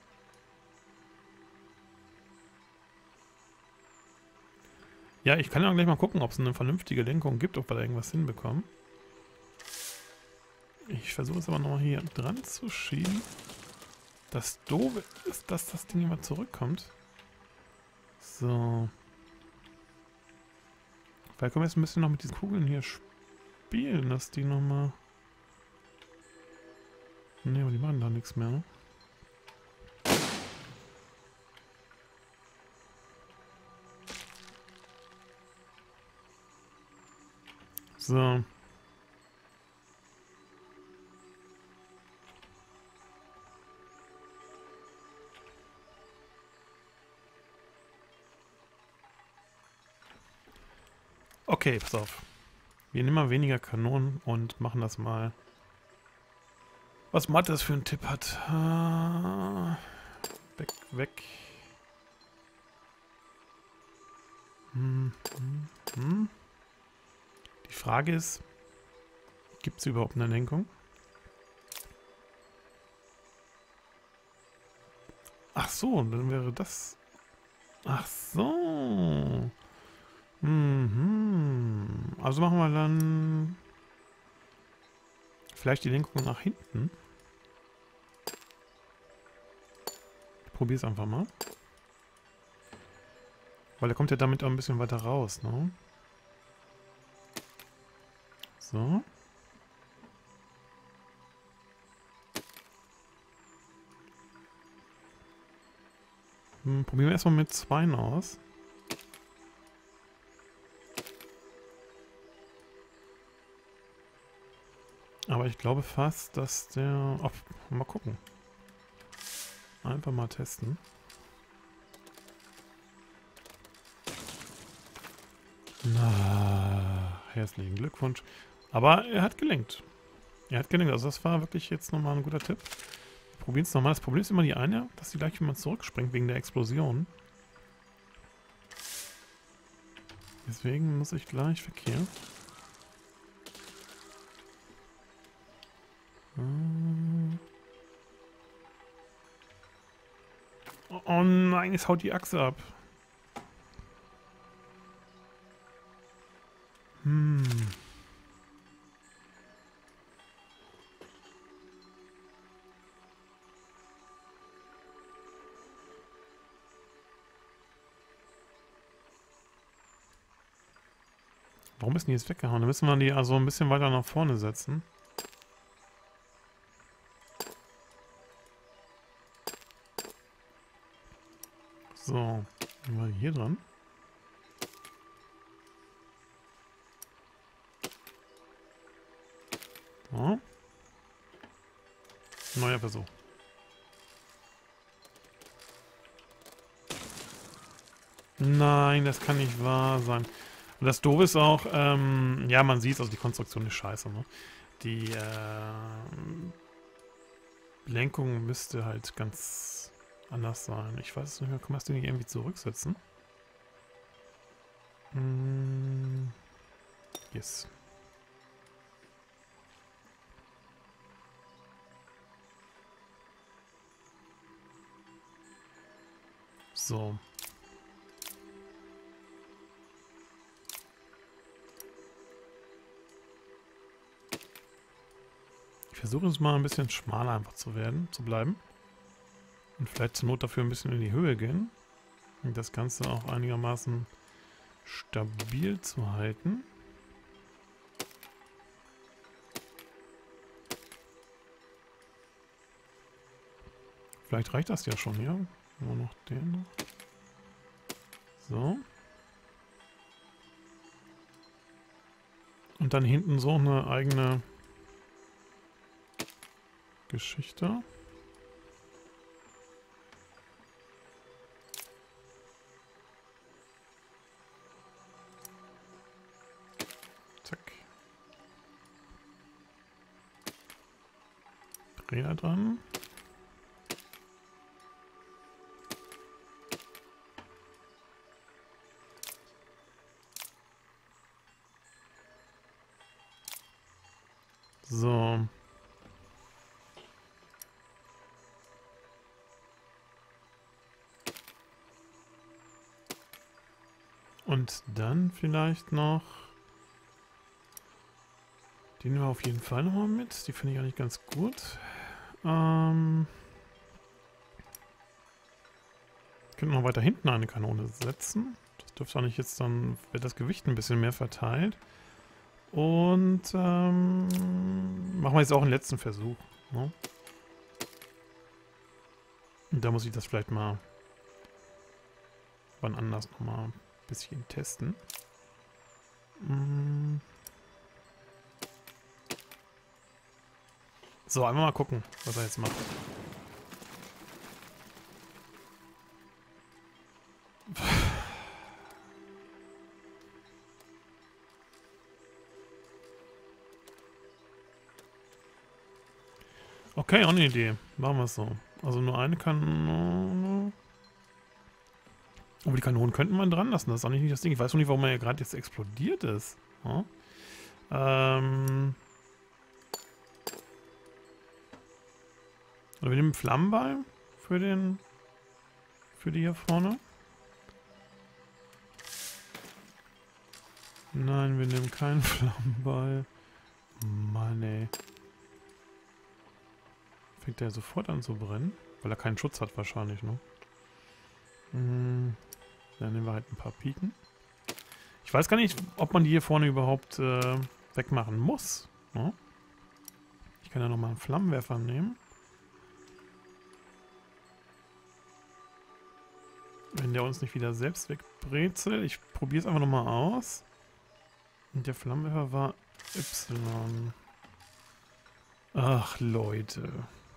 Speaker 1: Ja, ich kann ja gleich mal gucken, ob es eine vernünftige Lenkung gibt, ob wir da irgendwas hinbekommen. Ich versuche es aber nochmal hier dran zu schieben. Das Doofe ist, dass das Ding immer zurückkommt. So. Vielleicht können wir jetzt ein bisschen noch mit diesen Kugeln hier spielen, dass die nochmal... Ne, aber die machen da nichts mehr, ne? So. Okay, pass auf. Wir nehmen mal weniger Kanonen und machen das mal. Was Mattes für einen Tipp hat. Weg, weg. Die Frage ist, gibt es überhaupt eine Lenkung? Ach so, dann wäre das... Ach so. Also machen wir dann vielleicht die Lenkung nach hinten. Ich probiere es einfach mal. Weil er kommt ja damit auch ein bisschen weiter raus, ne? So. Probieren wir erstmal mit 2 aus. Aber ich glaube fast, dass der... Oh, mal gucken. Einfach mal testen. Na, herzlichen Glückwunsch. Aber er hat gelenkt. Er hat gelenkt. Also das war wirklich jetzt nochmal ein guter Tipp. Probieren es nochmal. Das Problem ist immer die eine, dass die gleich, wenn man zurückspringt, wegen der Explosion. Deswegen muss ich gleich verkehren. Oh nein, es haut die Achse ab. Warum ist denn die jetzt weggehauen? Da müssen wir die also ein bisschen weiter nach vorne setzen. So, nehmen wir hier dran. So. Neuer Versuch. Nein, das kann nicht wahr sein. Und das Doofe ist auch, ja, man sieht es, also die Konstruktion ist scheiße, ne? Die Lenkung müsste halt ganz anders sein. Ich weiß es nicht mehr, kann man das Ding nicht irgendwie zurücksetzen? Yes. So. Ich versuche es mal ein bisschen schmaler einfach zu bleiben. Und vielleicht zur Not dafür ein bisschen in die Höhe gehen. Und das Ganze auch einigermaßen stabil zu halten. Vielleicht reicht das ja schon, ja? Nur noch den. So. Und dann hinten so eine eigene Geschichte. Zack. Räder dran. So. Und dann vielleicht noch Die nehmen wir auf jeden Fall nochmal mit. Die finde ich eigentlich ganz gut. Könnten wir weiter hinten eine Kanone setzen. Das dürfte auch nicht jetzt dann, wird das Gewicht ein bisschen mehr verteilt. Und machen wir jetzt auch einen letzten Versuch. Ne? Und da muss ich das vielleicht mal wann anders nochmal ein bisschen testen. So, einmal mal gucken, was er jetzt macht. Okay, auch eine Idee. Machen wir es so. Also nur eine Kanone. Aber die Kanonen könnten wir dran lassen. Das ist auch nicht das Ding. Ich weiß noch nicht, warum er ja gerade jetzt explodiert ist. Ja? Oder wir nehmen einen Flammenball für die hier vorne. Nein, wir nehmen keinen Flammenball. Mann, ey. Fängt der sofort an zu brennen? Weil er keinen Schutz hat wahrscheinlich, ne? Dann nehmen wir halt ein paar Piken. Ich weiß gar nicht, ob man die hier vorne überhaupt wegmachen muss. Ne? Ich kann ja nochmal einen Flammenwerfer nehmen. Wenn der uns nicht wieder selbst wegbrezelt. Ich probiere es einfach nochmal aus. Und der Flammenwerfer war Y. Ach, Leute.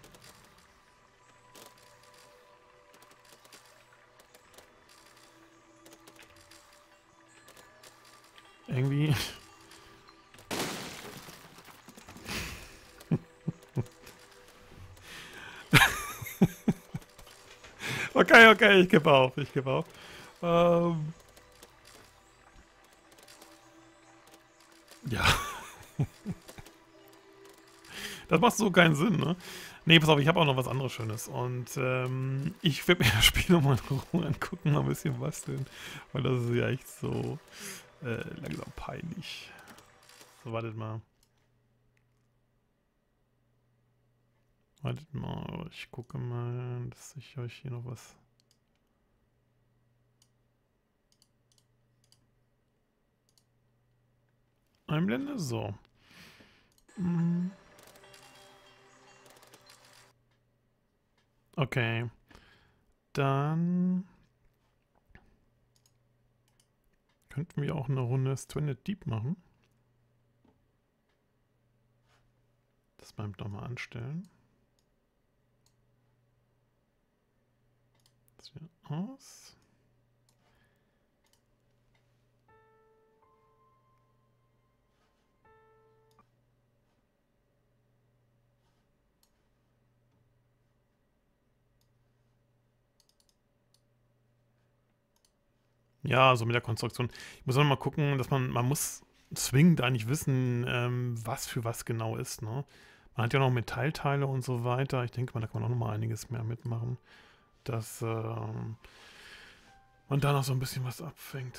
Speaker 1: Irgendwie... Okay, ich gebe auf, ja. Das macht so keinen Sinn, ne? Nee, pass auf, ich habe auch noch was anderes Schönes. Und ich werde mir das Spiel nochmal in Ruhe angucken, mal ein bisschen basteln. Weil das ist ja echt so langsam peinlich. So, wartet mal. Wartet mal, ich gucke mal, dass ich euch hier noch was... einblende. So. Okay. Dann könnten wir auch eine Runde Stranded Deep machen. Das mal nochmal anstellen. Das hier aus. Ja, so mit der Konstruktion. Ich muss auch noch mal gucken, dass man muss zwingend eigentlich wissen, was für was genau ist, ne? Man hat ja noch Metallteile und so weiter. Ich denke mal, da kann man auch noch mal einiges mehr mitmachen, dass man da noch so ein bisschen was abfängt.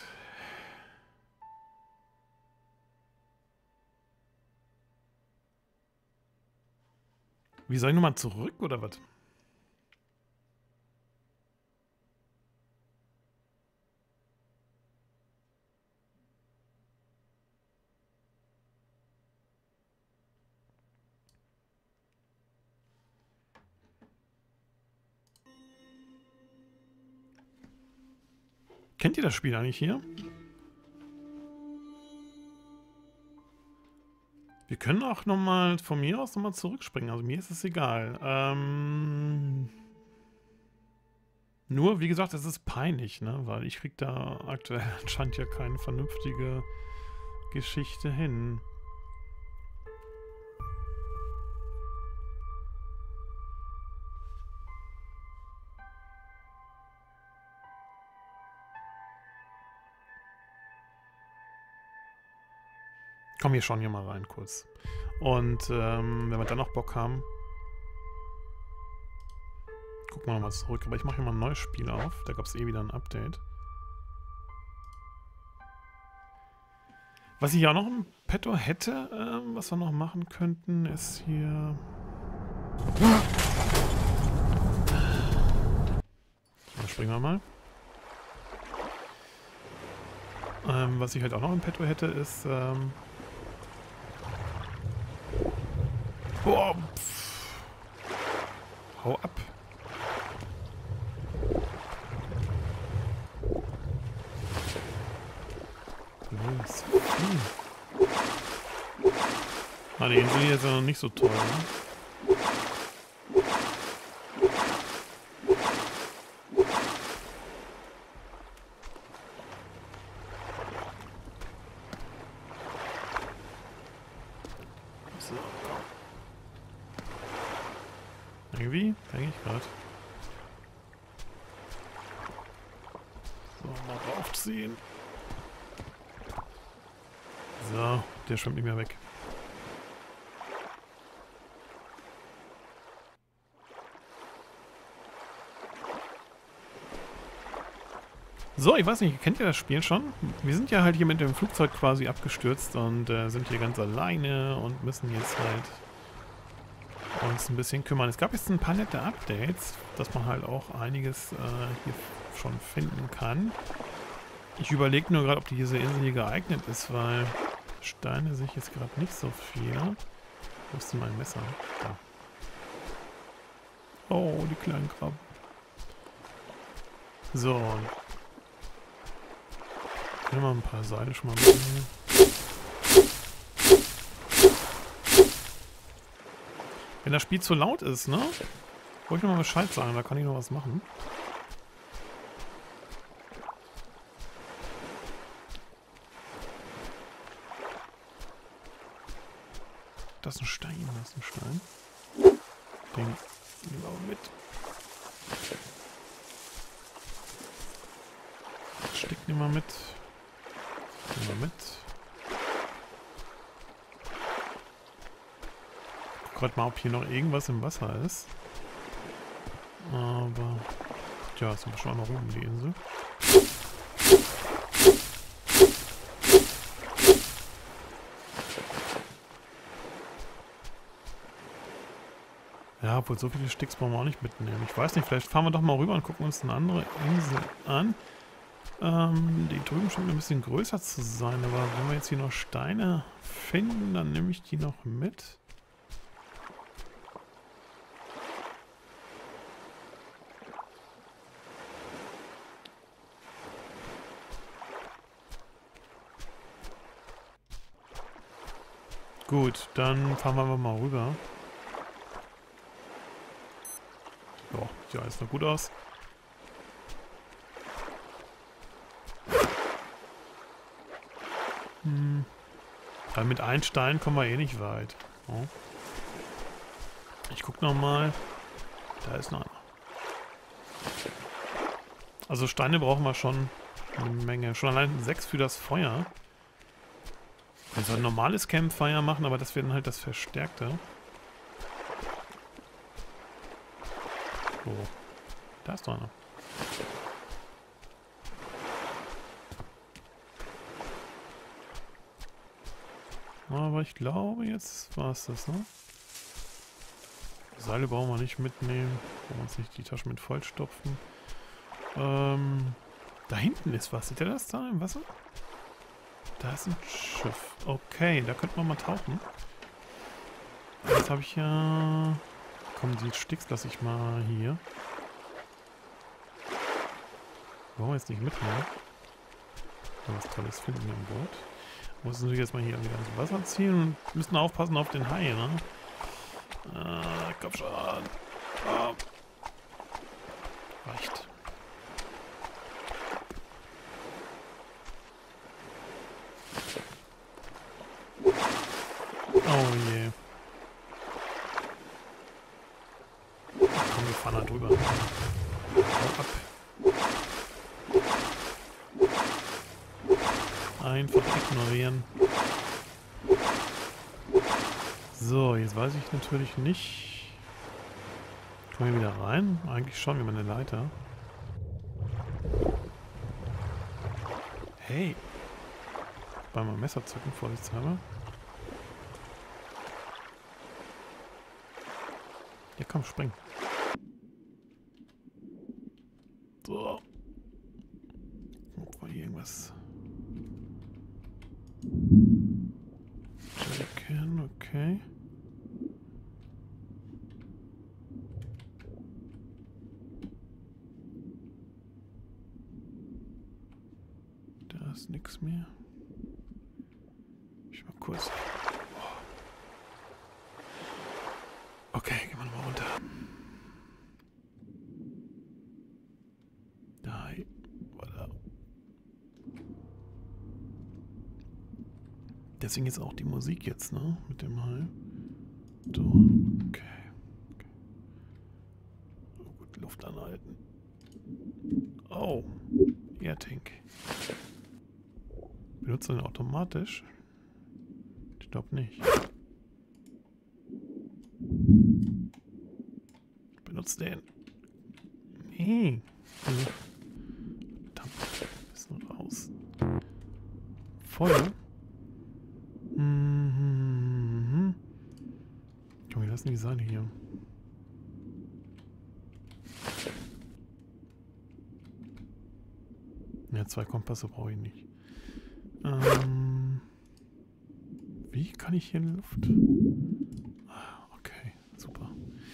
Speaker 1: Wie soll ich nochmal zurück oder was? Kennt ihr das Spiel eigentlich hier? Wir können auch nochmal von mir aus nochmal zurückspringen. Also mir ist es egal. Nur, wie gesagt, es ist peinlich, ne? Weil ich krieg da aktuell anscheinend ja keine vernünftige Geschichte hin. Komm, wir schauen hier mal rein kurz. Und wenn wir dann noch Bock haben, gucken wir nochmal zurück. Aber ich mache hier mal ein neues Spiel auf. Da gab es eh wieder ein Update. Was ich auch noch im Petto hätte, was wir noch machen könnten, ist hier... So, springen wir mal. Was ich halt auch noch im Petto hätte, ist... Boah, hau ab. Los. Ah, die Insel hier ist ja noch nicht so toll, ne? So, komm. Irgendwie denke ich gerade. So, mal raufziehen. So, der schwimmt nicht mehr weg. So, ich weiß nicht, kennt ihr das Spiel schon? Wir sind ja halt hier mit dem Flugzeug quasi abgestürzt und sind hier ganz alleine und müssen jetzt halt uns ein bisschen kümmern. Es gab jetzt ein paar nette Updates, dass man halt auch einiges hier schon finden kann. Ich überlege nur gerade, ob diese Insel hier geeignet ist, weil Steine sehe ich jetzt gerade nicht so viel. Wo ist denn mein Messer? Da. Oh, die kleinen Krabben. So. Können wir mal ein paar Seile schon mal mitnehmen. Wenn das Spiel zu laut ist, ne? Wollte ich noch mal Bescheid sagen, da kann ich noch was machen. Das ist ein Stein, das ist ein Stein. Den nehmen wir auch mit. Das Stick nehmen wir mit. Nehmen wir mit. Guck gerade mal, ob hier noch irgendwas im Wasser ist. Aber... Tja, sind wir schon einmal rum um die Insel. Ja, obwohl so viele Sticks wollen wir auch nicht mitnehmen. Ich weiß nicht, vielleicht fahren wir doch mal rüber und gucken uns eine andere Insel an. Die drüben scheint ein bisschen größer zu sein, aber wenn wir jetzt hier noch Steine finden, dann nehme ich die noch mit. Gut, dann fahren wir einfach mal rüber. So, sieht alles noch gut aus. Aber mit einem Stein kommen wir eh nicht weit. Oh. Ich guck noch mal. Da ist noch einer. Also Steine brauchen wir schon eine Menge. Schon allein 6 für das Feuer. Wir sollen ein normales Campfire machen, aber das wäre dann halt das Verstärkte. So. Da ist doch einer. Aber ich glaube, jetzt war es das, ne? Seile brauchen wir nicht mitnehmen. Wollen wir uns nicht die Tasche mit vollstopfen. Da hinten ist was. Seht ihr das da im Wasser? Da ist ein Schiff. Okay, da könnten wir mal tauchen. Jetzt habe ich ja... Komm, die Sticks lasse ich mal hier. Wollen wir jetzt nicht mitnehmen? Was Tolles finden wir im Boot. Muss natürlich jetzt mal hier wieder ins Wasser ziehen und müssen aufpassen auf den Hai, ne? Komm schon. Oh. Reicht. Oh je. Komm, wir fahren da drüber. Hau ab. Einfach ignorieren. So, jetzt weiß ich natürlich nicht. Kommen wir wieder rein? Eigentlich schon, wie meine Leiter. Hey. dabei mal Messer zücken, vorsichtshalber. Ja, komm, spring. So. Ob wir hier irgendwas erkennen, okay. Da ist nichts mehr. Ich mal kurz. Okay, gehen wir nochmal runter. Da, voilà. Deswegen ist auch die Musik jetzt, ne? Mit dem Hall. So, okay. Oh, gut, Luft anhalten. Oh, Airtank. Benutzt du den automatisch? Ich glaube nicht. Benutzt den. Nee. Verdammt. Bisschen raus. Feuer. Komm, wir lassen die sein hier. Ja, 2 Kompasse brauche ich nicht. Wie kann ich hier in Luft? Ah, okay, super.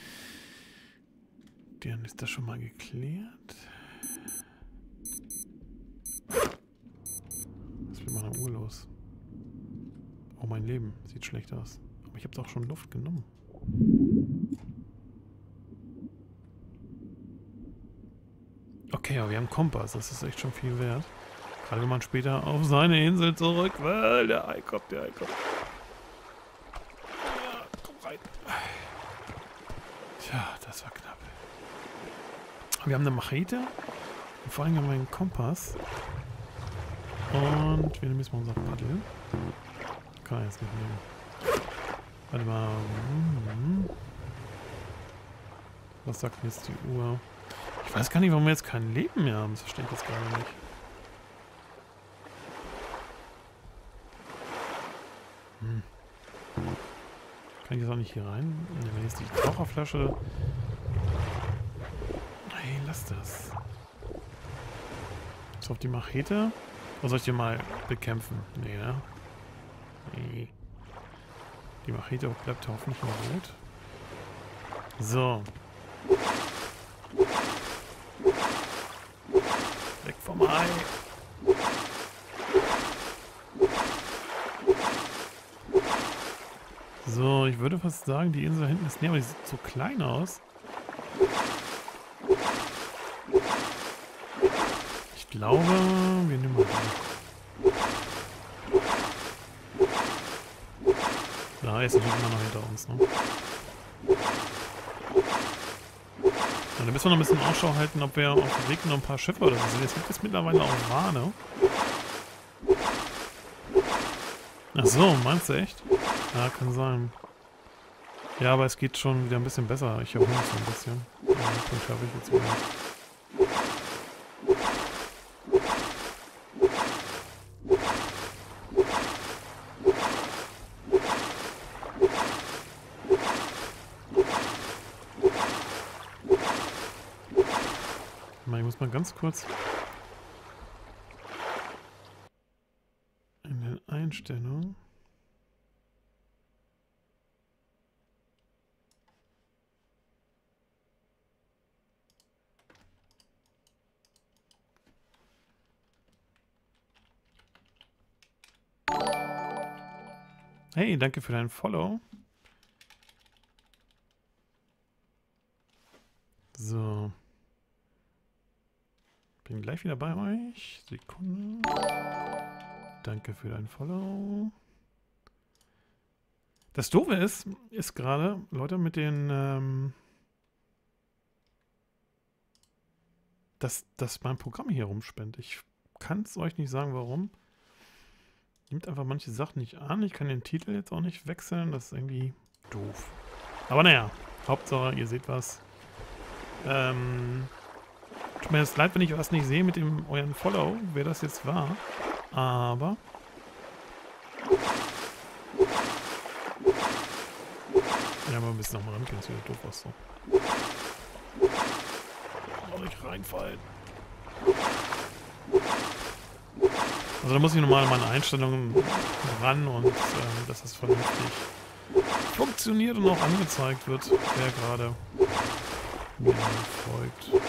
Speaker 1: Dann ist das schon mal geklärt. Was ist mit meiner Uhr los? Oh, mein Leben. Sieht schlecht aus. Aber ich habe doch schon Luft genommen. Okay, aber wir haben Kompass. Das ist echt schon viel wert. Gerade wenn man später auf seine Insel zurück will. Der Ei kommt, der Ei kommt. Ja, komm rein. Tja, das war knapp. Wir haben eine Machete. Und vor allem haben wir einen Kompass. Und wir nehmen jetzt mal unser Paddel. Kann er jetzt nicht nehmen. Warte mal. Was sagt mir jetzt die Uhr? Ich weiß gar nicht, warum wir jetzt kein Leben mehr haben. Das verstehe ich jetzt gerade nicht. Kann ich jetzt auch nicht hier rein? Ne, wenn jetzt die Taucherflasche... Hey, lass das. Jetzt auf die Machete. Oder soll ich die mal bekämpfen? Nee, ne? Nee. Die Machete bleibt hoffentlich mal gut. So. Weg vom Ei. So, ich würde fast sagen, die Insel da hinten ist näher, aber die sieht so klein aus. Ich glaube, wir nehmen mal die. Da ist natürlich immer noch hinter uns, ne? Und da müssen wir noch ein bisschen Ausschau halten, ob wir auf dem Weg noch ein paar Schiffe oder so sehen. Es gibt jetzt mittlerweile auch Wale. Ach so, meinst du echt? Ja, kann sein. Ja, aber es geht schon wieder ein bisschen besser. Ich erhole mich so ein bisschen. Ja, das schaffe ich jetzt wieder. Ich muss mal ganz kurz in den Einstellungen. Hey, danke für dein Follow. So. Bin gleich wieder bei euch. Sekunde. Danke für dein Follow. Das Doofe ist gerade, Leute, mit den, dass mein Programm hier rumspinnt. Ich kann es euch nicht sagen, warum. Nimmt einfach manche Sachen nicht an. Ich kann den Titel jetzt auch nicht wechseln. Das ist irgendwie doof. Aber naja, Hauptsache, ihr seht was. Tut mir jetzt leid, wenn ich was nicht sehe mit dem euren Follow, wer das jetzt war. Aber Ja, aber ein bisschen nochmal rangehen, ist wieder doof was so. Auch nicht reinfallen. Also da muss ich nochmal meine Einstellungen ran und dass das vernünftig funktioniert und auch angezeigt wird, wer gerade mir folgt.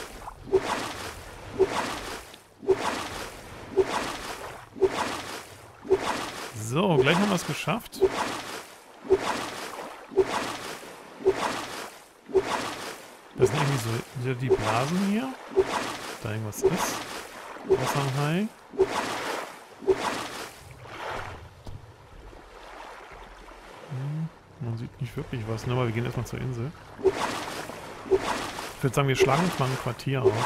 Speaker 1: So, gleich haben wir es geschafft. Das sind irgendwie so wieder die Blasen hier. Da irgendwas ist. Außer dem Hai. Man sieht nicht wirklich was, ne? Aber wir gehen erstmal zur Insel. Ich würde sagen, wir schlagen uns mal ein Quartier auf.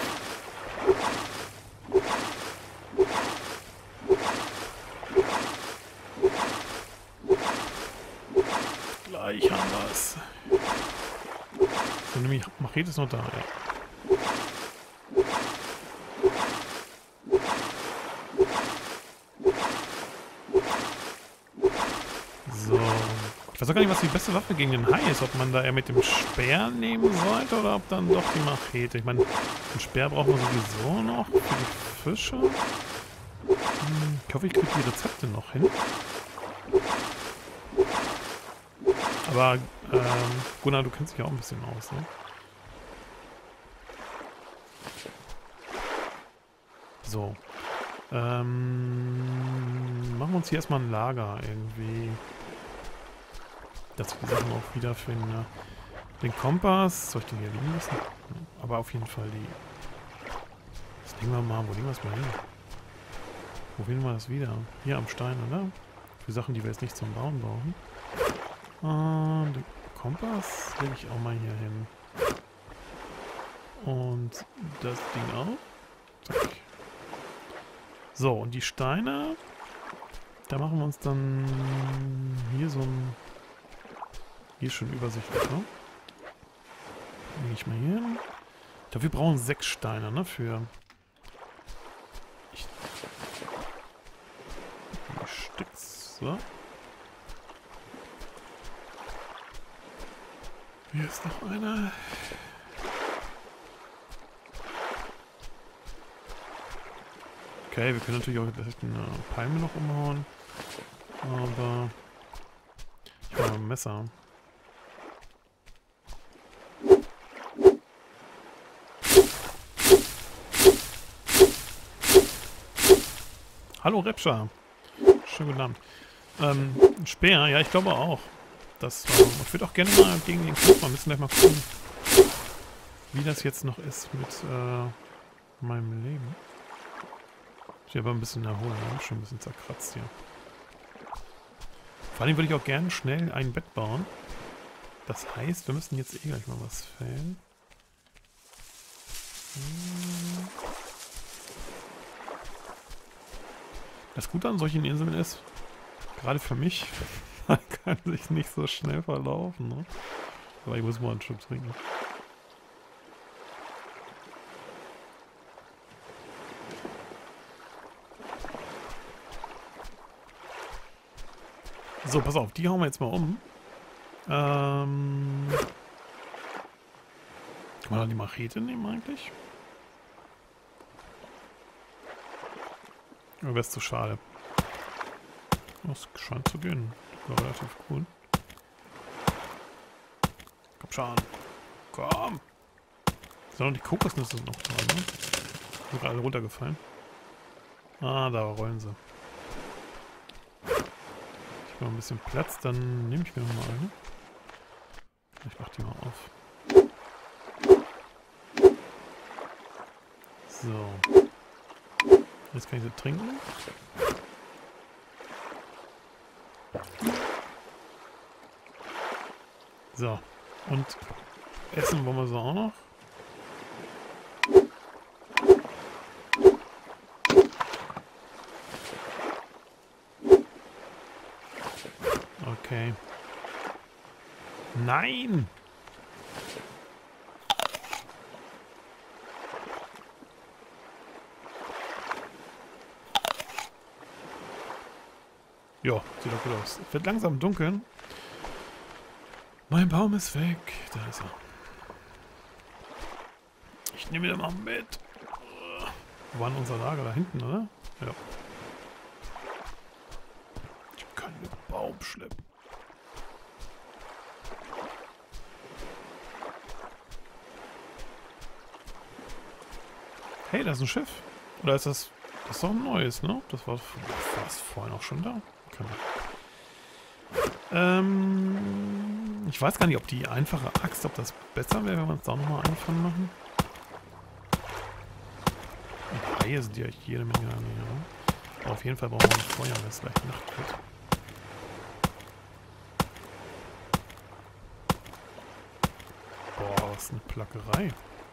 Speaker 1: Gleich haben wir es. So, nämlich Machete ist noch da, ja. So. Ich weiß auch gar nicht, was die beste Waffe gegen den Hai ist. Ob man da eher mit dem Speer nehmen sollte oder ob dann doch die Machete. Ich meine, den Speer brauchen wir sowieso noch für die Fische. Ich hoffe, ich kriege die Rezepte noch hin. Aber, Gunnar, du kennst dich ja auch ein bisschen aus, ne? So. Machen wir uns hier erstmal ein Lager irgendwie. Dass wir die Sachen auch wiederfinden. Ne? Den Kompass. Soll ich den hier liegen lassen? Aber auf jeden Fall die. Das legen wir mal. Wo legen wir es mal hin? Wo finden wir das wieder? Hier am Stein, oder? Für Sachen, die wir jetzt nicht zum Bauen brauchen. Den Kompass lege ich auch mal hier hin. Und das Ding auch. Zack. So, und die Steine. Da machen wir uns dann hier so ein. Hier ist schon übersichtlich, ne? Lege ich mal hier hin. Ich glaube, wir brauchen 6 Steine, ne? Für. Stück. So. Hier ist noch einer. Okay, wir können natürlich auch vielleicht eine Palme noch umhauen. Aber ich brauche ein Messer. Hallo Repscha. Schönen guten Abend. Ein Speer, ja, ich glaube auch. Ich würde auch gerne mal gegen den Kampf mal müssen gleich mal gucken, wie das jetzt noch ist mit meinem Leben. Ich will aber ein bisschen erholen, ne? Schon ein bisschen zerkratzt hier. Vor allem würde ich auch gerne schnell ein Bett bauen. Das heißt, wir müssen jetzt eh gleich mal was fällen. Das Gute an solchen Inseln ist, gerade für mich, man kann sich nicht so schnell verlaufen. Ne? Aber ich muss mal einen Schluck trinken. So, pass auf, die hauen wir jetzt mal um. Kann man da die Machete nehmen eigentlich? Oder wäre es zu schade? Das scheint zu gehen. Das war relativ cool. Komm schon. Komm! Sind noch die Kokosnüsse noch dran, ne? Sind gerade alle runtergefallen. Ah, da rollen sie. Ich habe ein bisschen Platz, dann nehme ich mir noch mal eine. Ich mach die mal auf. So. Jetzt kann ich sie trinken. So. Und essen wollen wir sie auch noch. Okay. Nein! Ja, sieht doch gut aus. Wird langsam dunkel. Mein Baum ist weg. Da ist er. Ich nehme ihn mal mit. Wo war denn unser Lager? Da hinten, oder? Ja. Ich kann den Baum schleppen. Hey, da ist ein Schiff. Oder ist das... Das ist doch ein neues, ne? Das war vorhin auch schon da. Okay. Ich weiß gar nicht, ob die einfache Axt, ob das besser wäre, wenn wir uns da nochmal einfangen machen. Und Haie sind ja jede Menge. Ja. Aber auf jeden Fall brauchen wir ein Feuer, wenn es gleich Nacht wird. Boah, was eine Plackerei.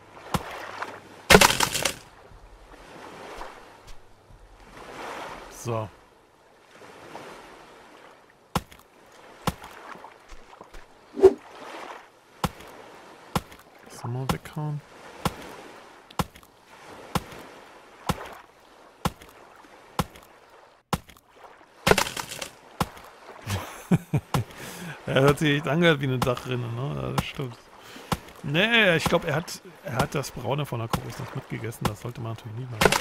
Speaker 1: So. Das mal weghauen. Er hört sich echt angehört wie eine Dachrinne, ne? Ja, das stimmt. Nee, ich glaube, er hat das Braune von der Kokosnuss mitgegessen. Das sollte man natürlich nie machen.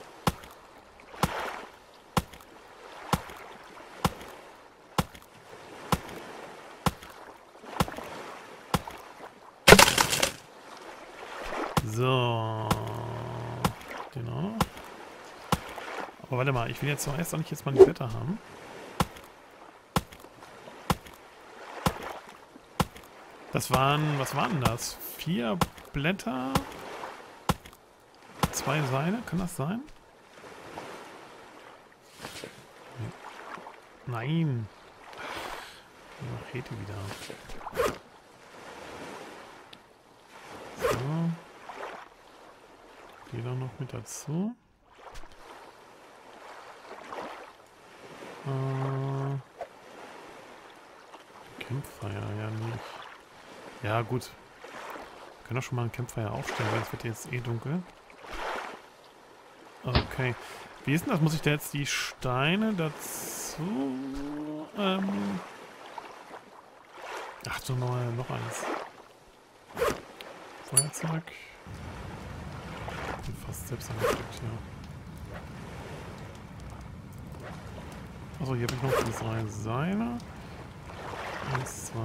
Speaker 1: So. Den auch noch. Aber warte mal, ich will jetzt zuerst auch nicht jetzt mal die Blätter haben. Das waren, was waren das? 4 Blätter? 2 Seile, kann das sein? Nein. Machete wieder. So. Die dann noch mit dazu. Campfire, ja nicht. Ja gut. Wir können doch schon mal ein Campfire aufstellen, weil es wird jetzt eh dunkel. Okay. Wie ist denn das? Muss ich da jetzt die Steine dazu... Ach so, noch eins. Feuerzeug. Bin fast selbst angesteckt hier. Achso, hier habe ich noch die 3 Seile. 1, 2, 3.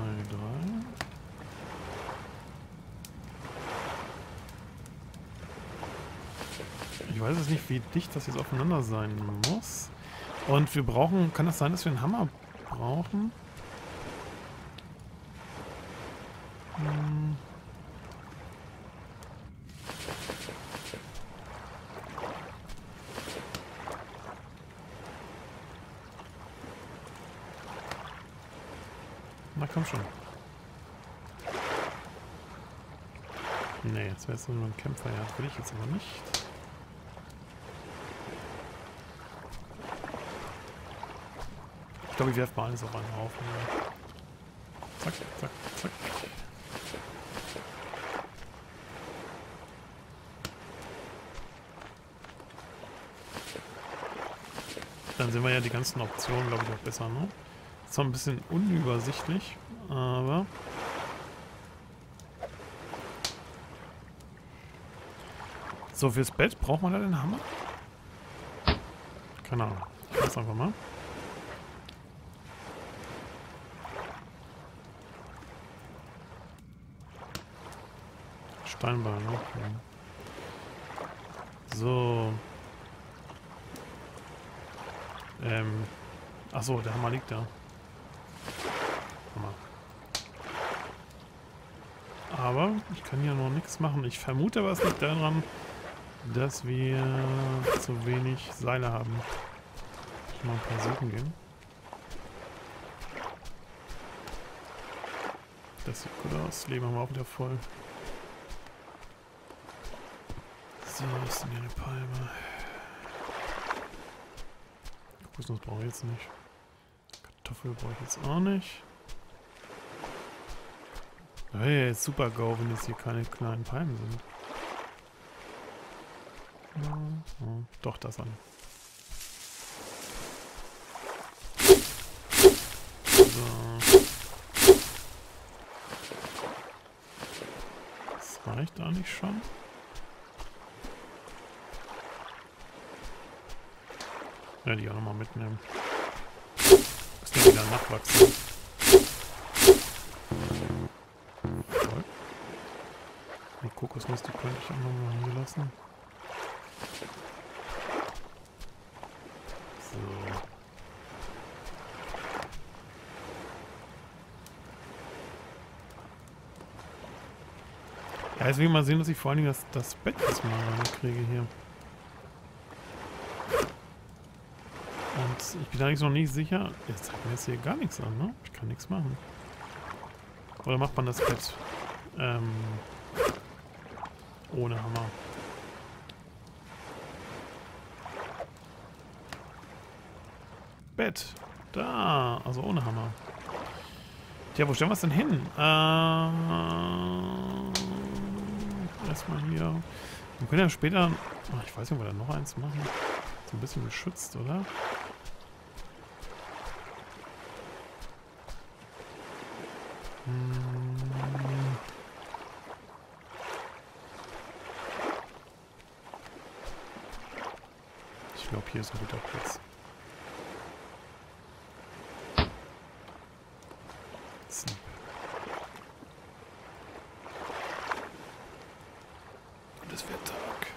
Speaker 1: Ich weiß jetzt nicht, wie dicht das jetzt aufeinander sein muss. Und wir brauchen... Kann das sein, dass wir einen Hammer brauchen? Na komm schon. Nee, jetzt wäre es nur ein Kämpfer. Ja, will ich jetzt aber nicht. Ich glaube, ich werfe mal alles auf einen Haufen. Ja. Zack, zack, zack. Dann sehen wir ja die ganzen Optionen, glaube ich, auch besser, ne? Ist zwar ein bisschen unübersichtlich, aber... So, fürs Bett braucht man da den Hammer? Keine Ahnung. Ich mach's einfach mal. Steinbein, okay. So. Achso, der Hammer liegt da. Hammer. Aber ich kann hier noch nichts machen. Ich vermute aber, es liegt daran, dass wir zu wenig Seile haben. Ich mal ein paar suchen gehen. Das sieht gut aus. Leben haben wir auch wieder voll. So, was ist denn hier eine Palme? Kokosnuss brauche ich jetzt nicht. Kartoffel brauche ich jetzt auch nicht. Hey, super GO, wenn jetzt hier keine kleinen Palmen sind. Ja, doch, das an. So. Reicht da nicht schon? Ja, die auch nochmal mitnehmen. Müssen ja wieder nachwachsen. Voll. Die Kokosnuss, die könnte ich auch nochmal hier lassen. So. Ja, jetzt will ich mal sehen, dass ich vor allen Dingen das Bett jetzt mal kriege hier. Und ich bin eigentlich noch nicht sicher. Jetzt zeigt mir jetzt hier gar nichts an, ne? Ich kann nichts machen. Oder macht man das Bett ohne Hammer? Bett. Da. Also ohne Hammer. Tja, wo stellen wir es denn hin? Erstmal hier. Wir können ja später... Ach, ich weiß nicht, ob wir da noch eins machen. So ein bisschen geschützt, oder? Ich glaube, hier ist ein guter Platz. Sleep. Und es wird Tag.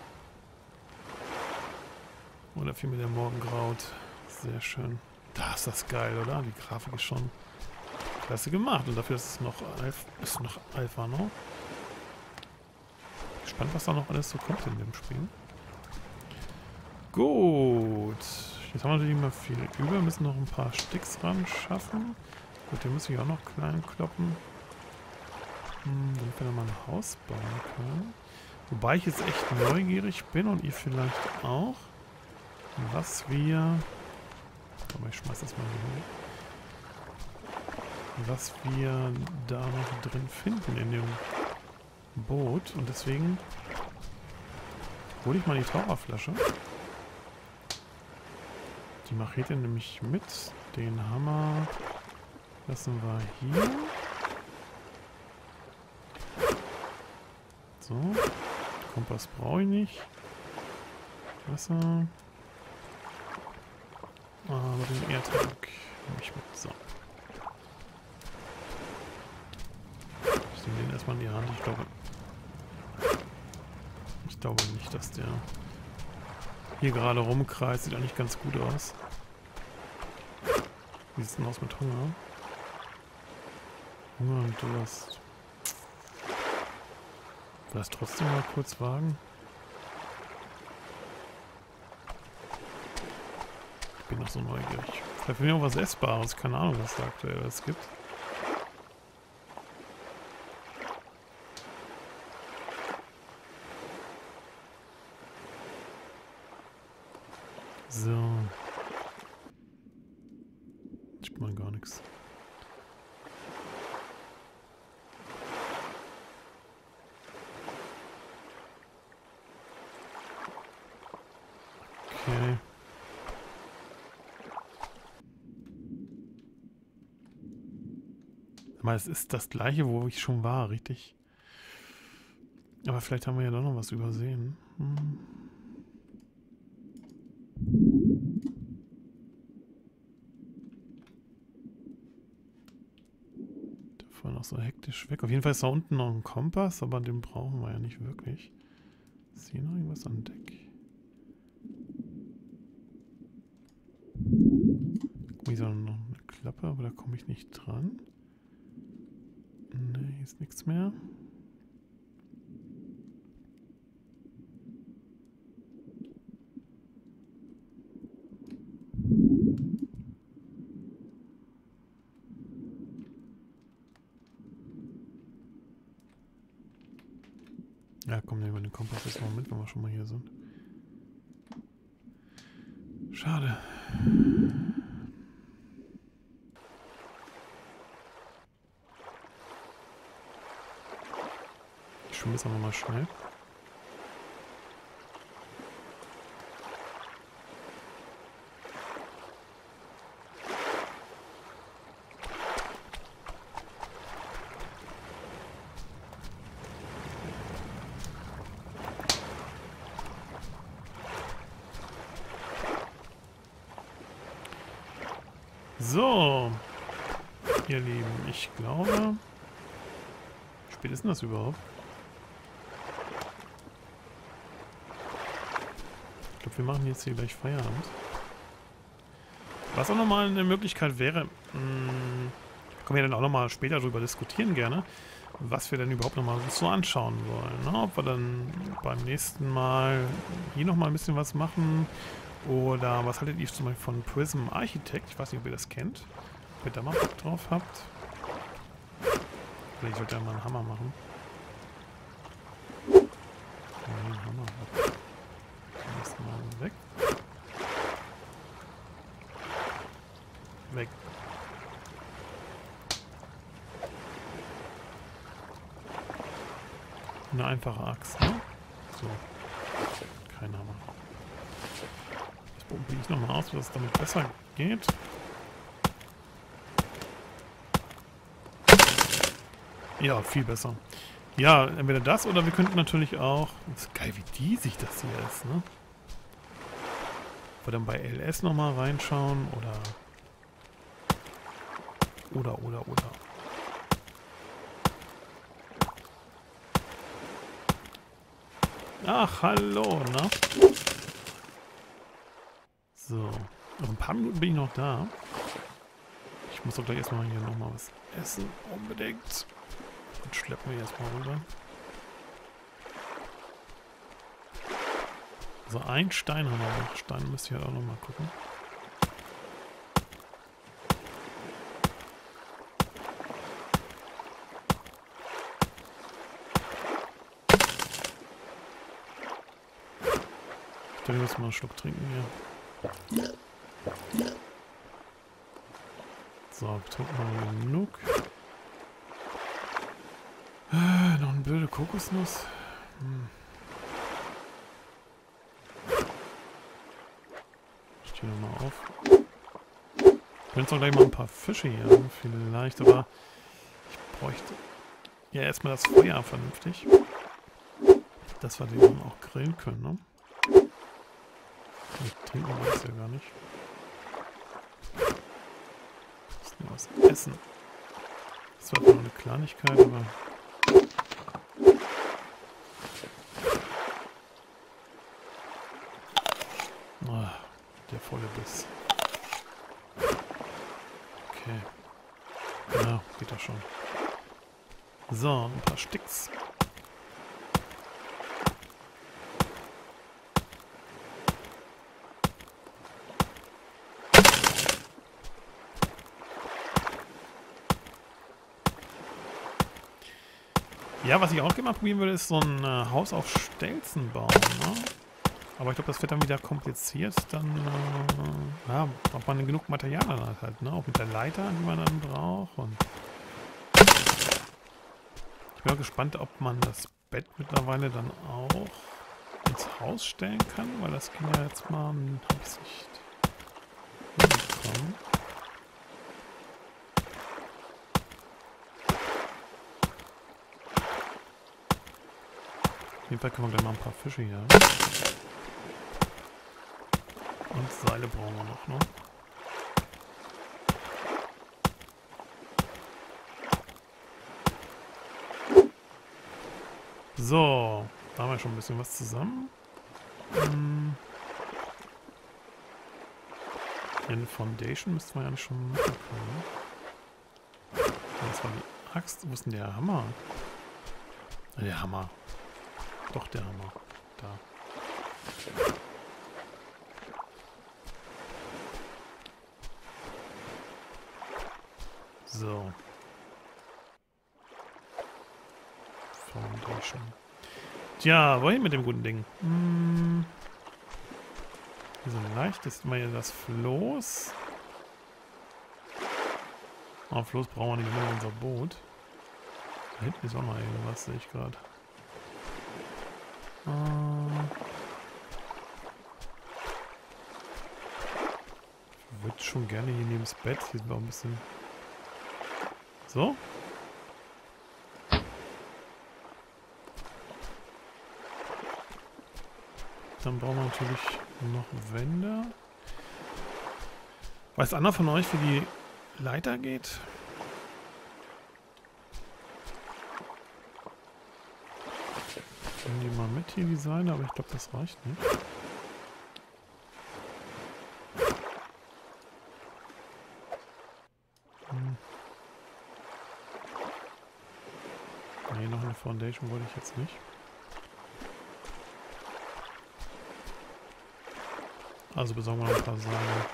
Speaker 1: Oder vielmehr der Morgen graut. Sehr schön. Da ist das geil, oder? Die Grafik ist schon klasse gemacht. Und dafür ist es noch Alpha, ne? Gespannt, was da noch alles so kommt in dem Spiel. Gut. Jetzt haben wir natürlich immer viel über. Wir müssen noch ein paar Sticks ran schaffen. Gut, den muss ich auch noch klein kloppen. Damit wir dann mal ein Haus bauen können. Wobei ich jetzt echt neugierig bin und ihr vielleicht auch. Was wir... Aber ich schmeiß das mal hier. Was wir da noch drin finden in dem Boot. Und deswegen hole ich mal die Taucherflasche. Die Machete nämlich mit. Den Hammer lassen wir hier. So. Kompass brauche ich nicht. Wasser. Aber den Erdtank nehme ich mit. So. Ich nehme den erstmal in die Hand. Ich glaube nicht, dass der hier gerade rumkreist. Sieht eigentlich ganz gut aus. Wie sieht es denn aus mit Hunger? Hunger und Durst. Ich will das trotzdem mal kurz wagen. Ich bin noch so neugierig. Vielleicht will ich auch was Essbares. Keine Ahnung, was da aktuell alles gibt. So. Ich bin mal gar nichts. Okay. Aber es ist das gleiche, wo ich schon war, richtig? Aber vielleicht haben wir ja doch noch was übersehen. Der fahren noch so hektisch weg. Auf jeden Fall ist da unten noch ein Kompass, aber den brauchen wir ja nicht wirklich. Ist hier noch irgendwas an Deck? Guck mal, hier ist noch eine Klappe, aber da komme ich nicht dran. Ne, hier ist nichts mehr. Ja, komm, nehmen wir den Kompass jetzt mal mit, wenn wir schon mal hier sind. Schade. Ich schwimme jetzt aber mal schnell. So, ihr Lieben, ich glaube... Wie spät ist denn das überhaupt? Ich glaube, wir machen jetzt hier gleich Feierabend. Was auch nochmal eine Möglichkeit wäre, können wir dann auch nochmal später darüber diskutieren gerne, was wir denn überhaupt nochmal so anschauen wollen. Ne? Ob wir dann beim nächsten Mal hier nochmal ein bisschen was machen oder was haltet ihr zum Beispiel von Prism Architect? Ich weiß nicht, ob ihr das kennt. Ob ihr da mal Bock drauf habt. Oder ich sollte ja mal einen Hammer machen. Einen Hammer. Mal weg. Weg. Eine einfache Axt, ne? So. Kein Hammer. Das probiere ich nochmal aus, dass es damit besser geht. Ja, viel besser. Ja, entweder das oder wir könnten natürlich auch... Das ist geil, wie diesig das hier ist, ne? Wir dann bei LS nochmal reinschauen oder... Oder. Ach, hallo, ne? So. Noch ein paar Minuten bin ich noch da. Ich muss doch gleich erstmal hier nochmal was essen. Unbedingt. Und schleppen wir erstmal rüber. So, ein Stein haben wir noch. Stein müsst ihr halt auch nochmal gucken. Ich muss mal einen Schluck trinken hier. So, trinken wir mal genug. Noch eine blöde Kokosnuss. Ich stehe nochmal auf. Könnt auch gleich mal ein paar Fische hier haben, vielleicht, aber ich bräuchte ja erstmal das Feuer vernünftig. Dass wir den dann auch grillen können, ne? Ich trinken wir das ja gar nicht. Das nur was essen. Das war nur eine Kleinigkeit, aber... Oh, der volle Biss. Okay. Ja, geht doch schon. So, ein paar Sticks. Ja, was ich auch gerne mal probieren würde, ist so ein Haus auf Stelzen bauen. Ne? Aber ich glaube, das wird dann wieder kompliziert. Dann, ja, ob man genug Material dann hat halt, ne? Auch mit der Leiter, die man dann braucht. Und ich bin auch gespannt, ob man das Bett mittlerweile dann auch ins Haus stellen kann, weil das ging ja jetzt mal, habe ich es nicht hinbekommen. Auf jeden Fall können wir gleich mal ein paar Fische hier haben. Und Seile brauchen wir noch, ne? So, da haben wir schon ein bisschen was zusammen. Eine Foundation müssten wir ja schon machen können. Das war die Axt. Wo ist denn der Hammer? Der Hammer. Doch, der Hammer. Da. So. Foundation. Tja, wohin mit dem guten Ding? So leicht ist mal hier das Floß. Oh, Floß brauchen wir nicht mehr, unser Boot. Da hinten ist auch noch irgendwas, sehe ich gerade. Ich würde schon gerne hier neben das Bett. Hier sind wir auch ein bisschen... So. Dann brauchen wir natürlich noch Wände. Weiß einer von euch, wie die Leiter geht? Nehmen die mal mit hier, die Seile, aber ich glaube, das reicht nicht. Nee, noch eine Foundation wollte ich jetzt nicht. Also besorgen wir noch ein paar Seile.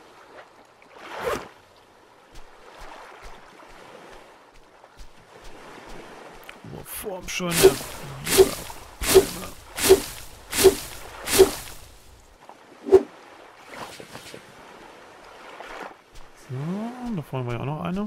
Speaker 1: Form schon. So, da vorne war ja auch noch eine.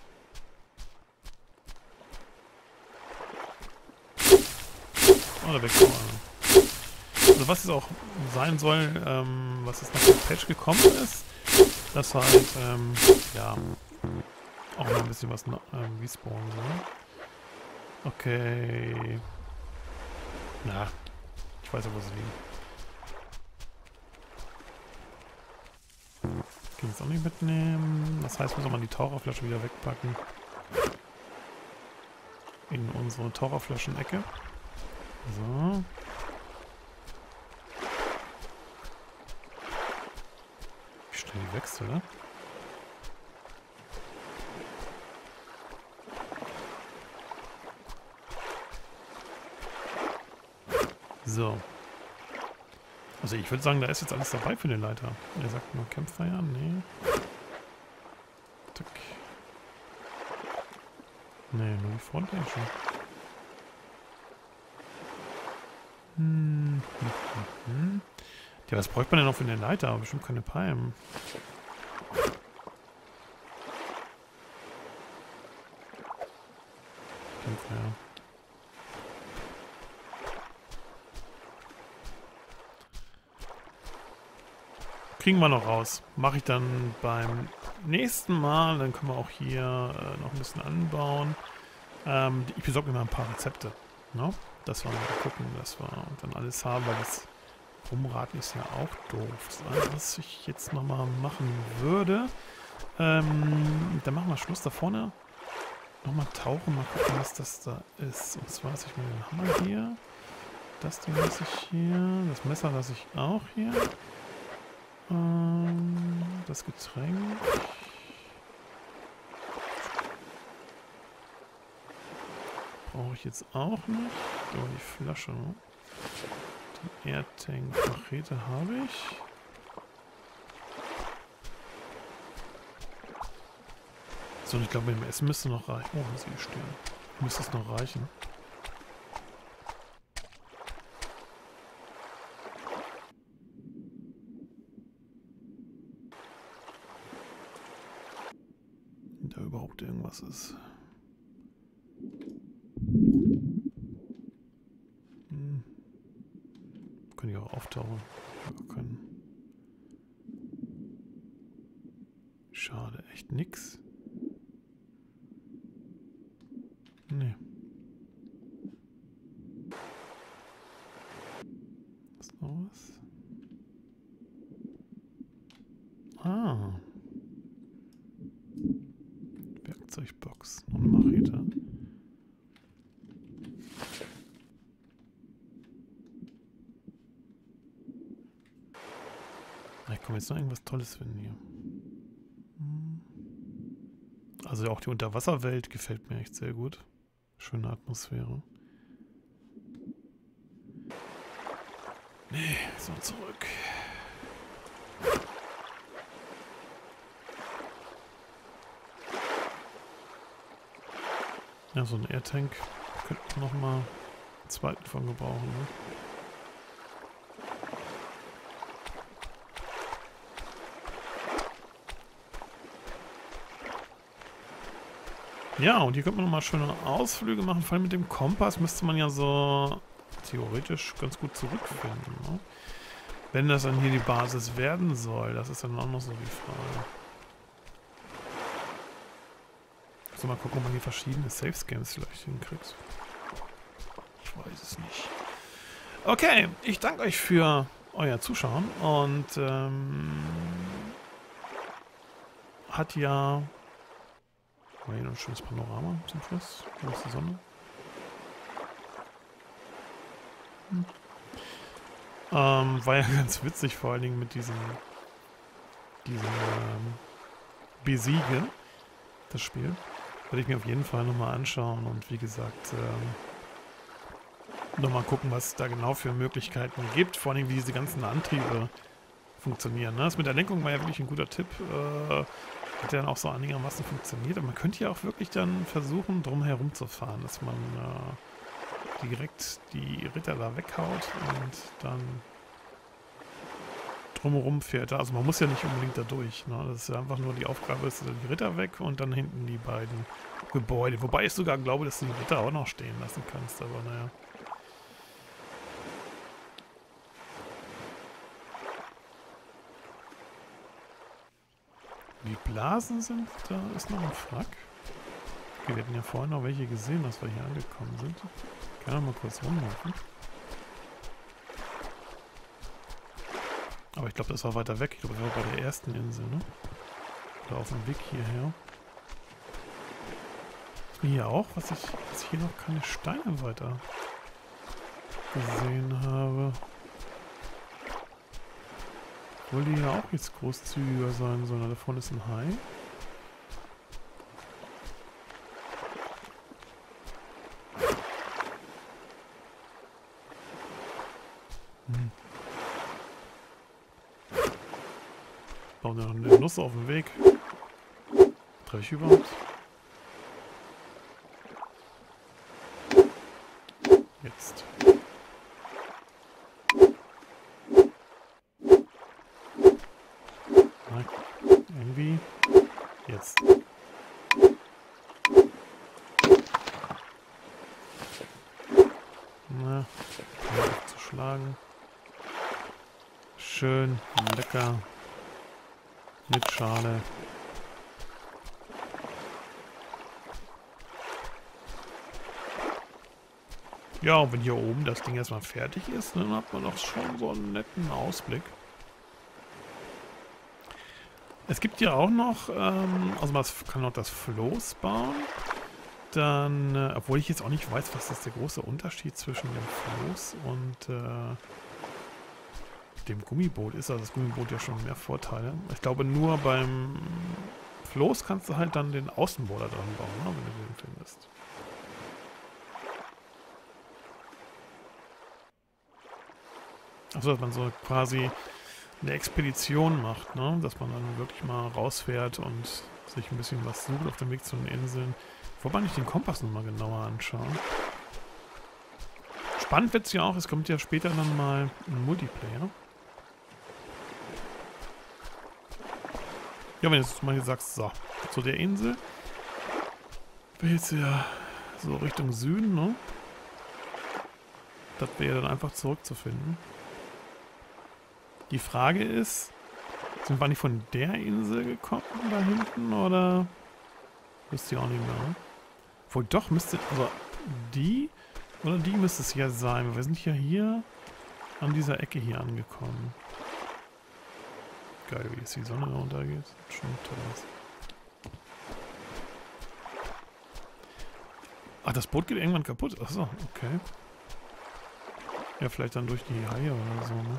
Speaker 1: Oh, da wächst noch eine. Also was es auch sein soll, was jetzt nach dem Patch gekommen ist, dass halt, ja, auch noch ein bisschen was respawnen soll. Okay. Na, ich weiß ja, wo sie liegen. Kann ich jetzt auch nicht mitnehmen. Das heißt, wir müssen mal die Taucherflasche wieder wegpacken. In unsere Taucherflaschenecke. So. Wie schnell die wächst, oder? So. Also ich würde sagen, da ist jetzt alles dabei für den Leiter. Er sagt nur Campfire, nee. Tick. Nee, nur die Foundation. Ja, was bräuchte man denn noch für den Leiter? Bestimmt keine Palmen. Campfire. Kriegen wir noch raus. Mache ich dann beim nächsten Mal. Dann können wir auch hier noch ein bisschen anbauen. Ich besorge mir mal ein paar Rezepte. Ne? Dass wir mal gucken, dass wir dann alles haben, weil das Rumraten ist ja auch doof. Das Einzige, was ich jetzt nochmal machen würde, dann machen wir Schluss da vorne. Nochmal tauchen, mal gucken, was das da ist. Und zwar lasse ich mir den Hammer hier. Das Ding lasse ich hier. Das Messer lasse ich auch hier. Das Getränk. Brauche ich jetzt auch nicht. Aber die Flasche. Die Airtank Machete habe ich. So, und ich glaube, mit dem Essen müsste noch reichen. Oh, sie stehen. Müsste es noch reichen. Da überhaupt irgendwas ist. Können die auch auftauchen. Ja, können. Schade, echt nix. Nee. Ist noch was? Ah. Werkzeugbox. Und eine Machete. Ich kann jetzt noch irgendwas Tolles finden hier. Also auch die Unterwasserwelt gefällt mir echt sehr gut. Schöne Atmosphäre. Nee, so zurück. Ja, so ein Airtank könnte man nochmal einen zweiten von gebrauchen. Ne? Ja, und hier könnte man nochmal schöne Ausflüge machen. Vor allem mit dem Kompass müsste man ja so theoretisch ganz gut zurückfinden. Ne? Wenn das dann hier die Basis werden soll, das ist dann auch noch so die Frage. So, mal gucken, ob man hier verschiedene Safe-Scans vielleicht hinkriegt. Ich weiß es nicht. Okay, ich danke euch für euer Zuschauen und hat ja... Mal hier noch ein schönes Panorama zum Schluss. Wo ist die Sonne? War ja ganz witzig, vor allen Dingen mit diesem Besiege, das Spiel. Werde ich mir auf jeden Fall nochmal anschauen und wie gesagt, nochmal gucken, was es da genau für Möglichkeiten gibt. Vor allem, wie diese ganzen Antriebe funktionieren. Ne? Das mit der Lenkung war ja wirklich ein guter Tipp. Hat ja dann auch so einigermaßen funktioniert. Aber man könnte ja auch wirklich dann versuchen, drum herum zu fahren, dass man direkt die Ritter da weghaut und dann drumherum fährt. Also man muss ja nicht unbedingt da durch. Ne? Das ist ja einfach nur die Aufgabe, ist die Ritter weg und dann hinten die beiden Gebäude. Wobei ich sogar glaube, dass du die Ritter auch noch stehen lassen kannst, aber naja. Die Blasen sind, da ist noch ein Frack. Okay, wir hatten ja vorhin noch welche gesehen, dass wir hier angekommen sind. Ich kann noch mal kurz rumlaufen. Aber ich glaube, das war weiter weg. Ich glaube, das war bei der ersten Insel, ne? Oder auf dem Weg hierher. Hier auch, was ich hier noch keine Steine weiter gesehen habe. Obwohl die ja auch jetzt großzügiger sein sollen. Da vorne ist ein Hai. Bauen wir noch eine Nuss auf dem Weg. Treffe ich überhaupt? Jetzt. Nein. Irgendwie. Jetzt. Na, zu schlagen. Schön, lecker. Mit Schale. Ja, und wenn hier oben das Ding erstmal fertig ist, dann hat man doch schon so einen netten Ausblick. Es gibt ja auch noch, also man kann noch das Floß bauen. Dann, obwohl ich jetzt auch nicht weiß, was ist der große Unterschied zwischen dem Floß und dem Gummiboot ist. Also das Gummiboot ja schon mehr Vorteile. Ich glaube, nur beim Floß kannst du halt dann den Außenborder dran bauen, ne, wenn du den findest. Also dass man so quasi eine Expedition macht, ne? Dass man dann wirklich mal rausfährt und sich ein bisschen was sucht auf dem Weg zu den Inseln. Wobei ich den Kompass nochmal genauer anschauen. Spannend wird es ja auch, es kommt ja später dann mal ein Multiplayer. Ja, wenn du jetzt mal hier sagst, so, zu der Insel. Wäre jetzt ja so Richtung Süden, ne? Das wäre dann einfach zurückzufinden. Die Frage ist, sind wir nicht von der Insel gekommen da hinten oder wisst ihr auch nicht mehr? Ne? Wohl doch müsste, also die oder die müsste es ja sein. Wir sind ja hier an dieser Ecke hier angekommen. Geil, wie jetzt die Sonne da untergeht. Schon toll aus. Ach, das Boot geht irgendwann kaputt. Achso, okay. Ja, vielleicht dann durch die Haie oder so, ne?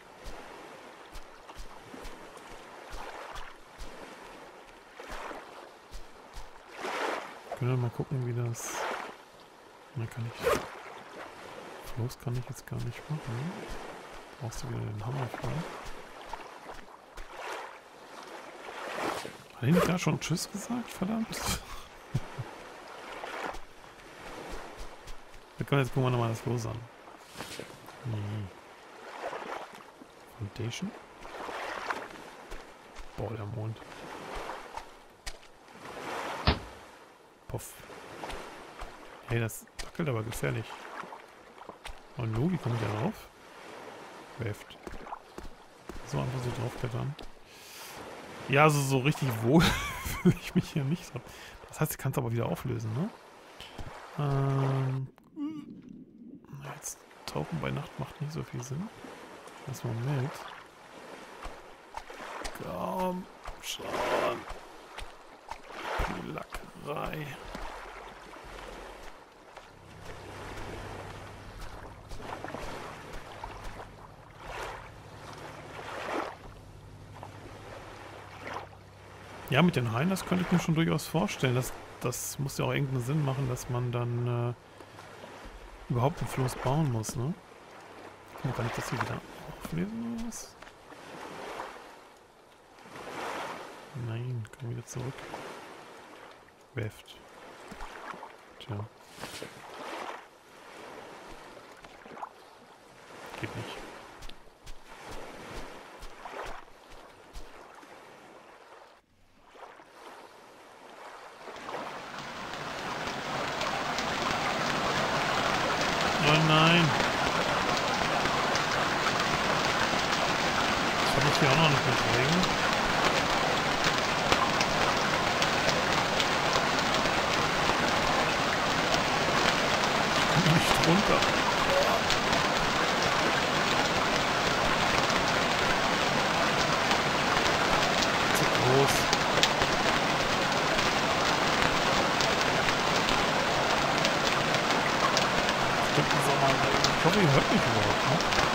Speaker 1: Können wir mal gucken, wie das... Na, kann ich... Floß kann ich jetzt gar nicht machen. Brauchst du wieder den Hammer frei. Hat ich gerade schon Tschüss gesagt? Verdammt. Jetzt gucken wir nochmal das Floß an. Foundation? Boah, der Mond. Puff. Hey, das wackelt aber gefährlich. Und nun, wie komme ich da drauf? Werft. So einfach so draufklettern. Ja, also so richtig wohl fühle ich mich hier nicht so. Das heißt, ich kann es aber wieder auflösen, ne? Jetzt tauchen bei Nacht macht nicht so viel Sinn. Lass mal mit. Komm, schon. Lackerei. Ja, mit den Haien, das könnte ich mir schon durchaus vorstellen. Das muss ja auch irgendeinen Sinn machen, dass man dann überhaupt einen Floß bauen muss, ne? Kann ich das hier wieder auflesen oder was? Nein, komm wieder zurück. Werft. Tja. Geht nicht. Oh nein! Das habe ich hier auch noch nicht mitkriegen. Nicht runter. Zu groß. Stimmt, ein Sommerregen. Ich hoffe, ihr hört mich überhaupt, ne?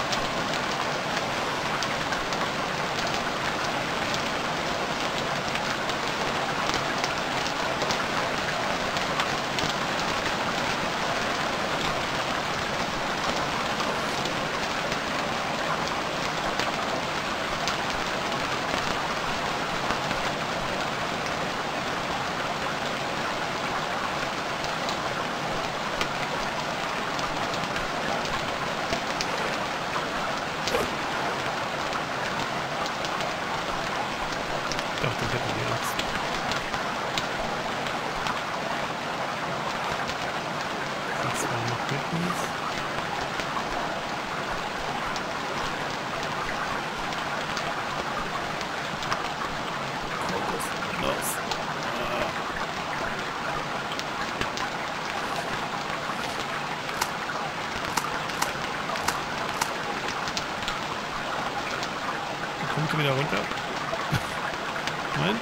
Speaker 1: Ich dachte, ich hätte die Axt. Das war noch Witness. Los. Kommt wieder runter. Nein?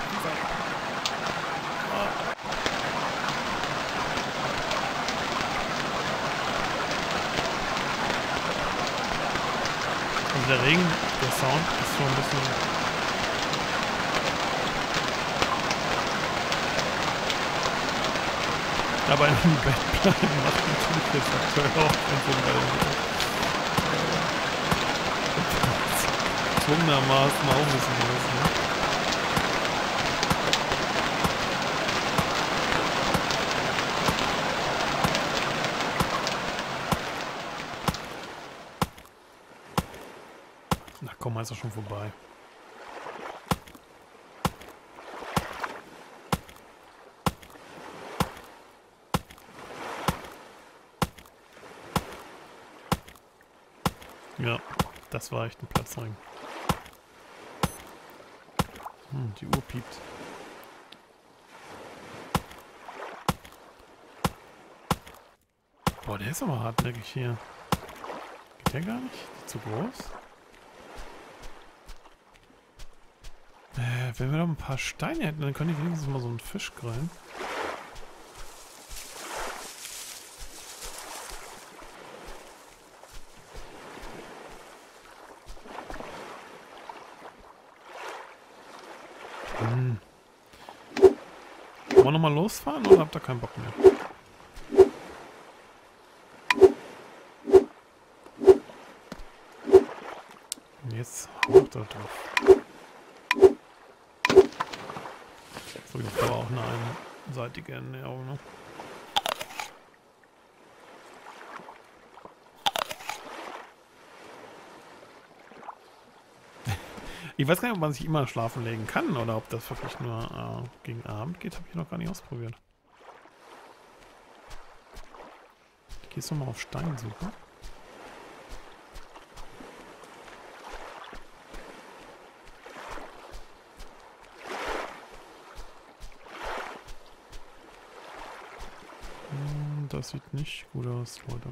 Speaker 1: Also der Regen, der Sound ist schon ein bisschen... Aber im Bett bleiben macht natürlich jetzt aktuell auch keinen Sinn, weil gezwungenermaßen auch wissen muss, ne? Na komm, ist er schon vorbei. Ja, das war echt ein Platzring. Die Uhr piept. Boah, der ist aber hartnäckig hier. Geht der gar nicht? Zu groß? Wenn wir noch ein paar Steine hätten, dann könnte ich wenigstens mal so einen Fisch grillen. Wollen wir nochmal losfahren oder habt ihr keinen Bock mehr? Und jetzt haut er drauf. So, jetzt aber auch eine einseitige Ernährung, ne? Ich weiß gar nicht, ob man sich immer schlafen legen kann oder ob das wirklich nur gegen Abend geht. Habe ich noch gar nicht ausprobiert. Ich gehe jetzt nochmal auf Steinsuche. Das sieht nicht gut aus, Leute.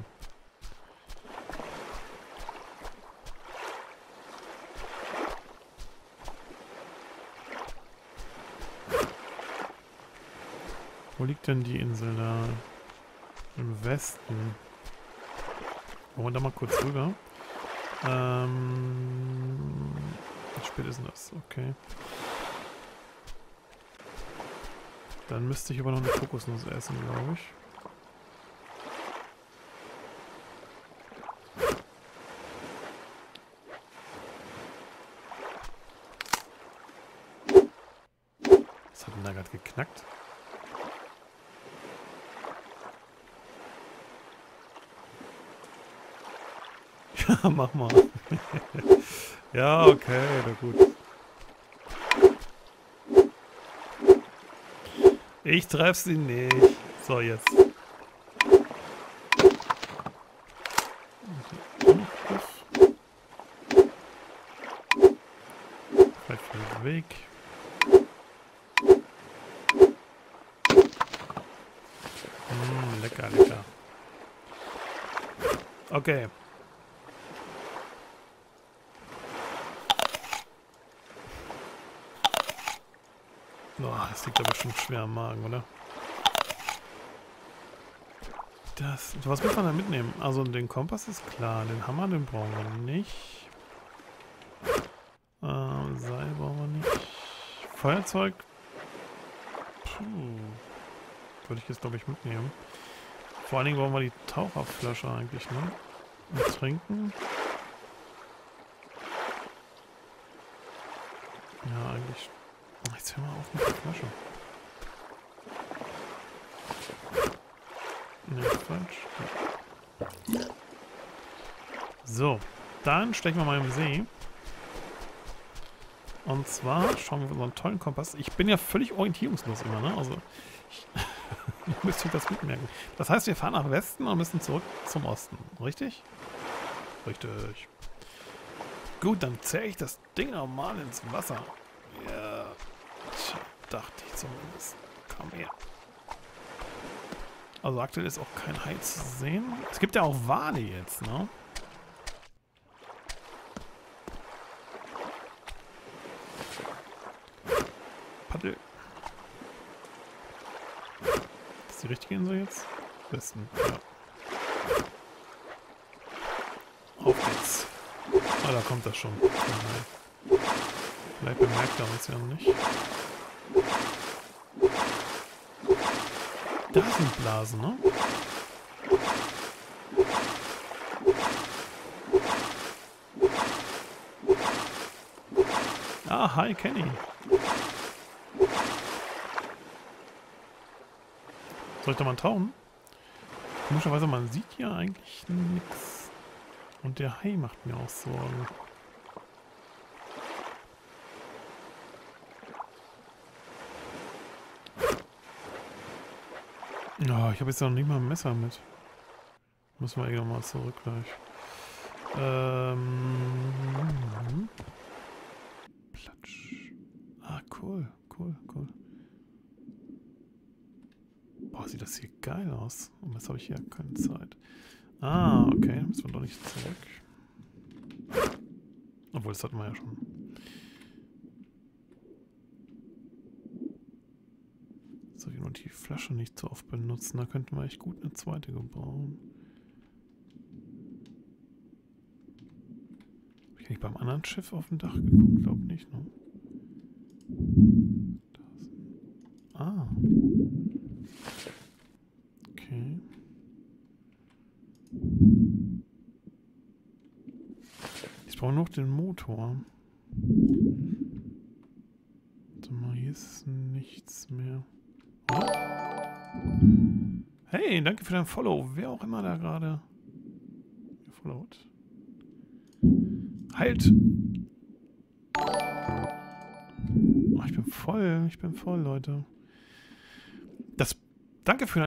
Speaker 1: Wo liegt denn die Insel da? Im Westen. Wollen wir da mal kurz rüber? Wie spät ist denn das? Okay. Dann müsste ich aber noch eine Kokosnuss essen, glaube ich. Was hat denn da gerade geknackt? Ja, mach mal. Ja, okay, na gut. Ich treff sie nicht. So, jetzt. Vielleicht für den Weg. Lecker, lecker. Okay. Boah, das liegt aber bestimmt schwer am Magen, oder? Was muss man da mitnehmen? Also den Kompass ist klar, den Hammer, den brauchen wir nicht. Seil brauchen wir nicht. Feuerzeug. Würde ich jetzt, glaube ich, mitnehmen. Vor allen Dingen brauchen wir die Taucherflasche eigentlich, ne? Und trinken. Ja, eigentlich. Jetzt hör mal auf mit der Flasche. Ne, falsch. Ja. So, dann stechen wir mal im See. Und zwar schauen wir auf unseren tollen Kompass. Ich bin ja völlig orientierungslos immer, ne? Also, ihr müsst euch das mitmerken. Das heißt, wir fahren nach Westen und müssen zurück zum Osten. Richtig? Richtig. Gut, dann zähle ich das Ding nochmal ins Wasser. Ja. Tja, dachte ich zumindest. Komm her. Also aktuell ist auch kein Hai zu sehen. Es gibt ja auch Wale jetzt, ne? Paddel. Ist die richtige Insel jetzt? Westen, ja. Auf geht's. Ah, da kommt das schon. Vielleicht bemerkt er uns ja nicht. Da sind Blasen, ne? Ah, hi, Kenny. Soll ich da mal tauchen? Komischerweise, man sieht hier eigentlich nichts. Und der Hai macht mir auch Sorgen. Oh, ich habe jetzt noch nicht mal ein Messer mit. Müssen wir irgendwann mal zurück gleich. Platsch. Ah, cool, cool, cool. Boah, sieht das hier geil aus. Und jetzt habe ich hier keine Zeit. Ah, okay. Müssen wir doch nicht zurück. Obwohl, das hatten wir ja schon. So, hier nur die Flasche nicht so oft benutzen. Da könnten wir echt gut eine zweite gebrauchen. Habe ich nicht beim anderen Schiff auf dem Dach geguckt? Glaube nicht, ne? Ah. Okay. Ich brauche noch den Motor. Warte mal, hier ist nichts mehr. Oh. Hey, danke für dein Follow. Wer auch immer da gerade followt. Halt! Oh, ich bin voll, Leute. Danke für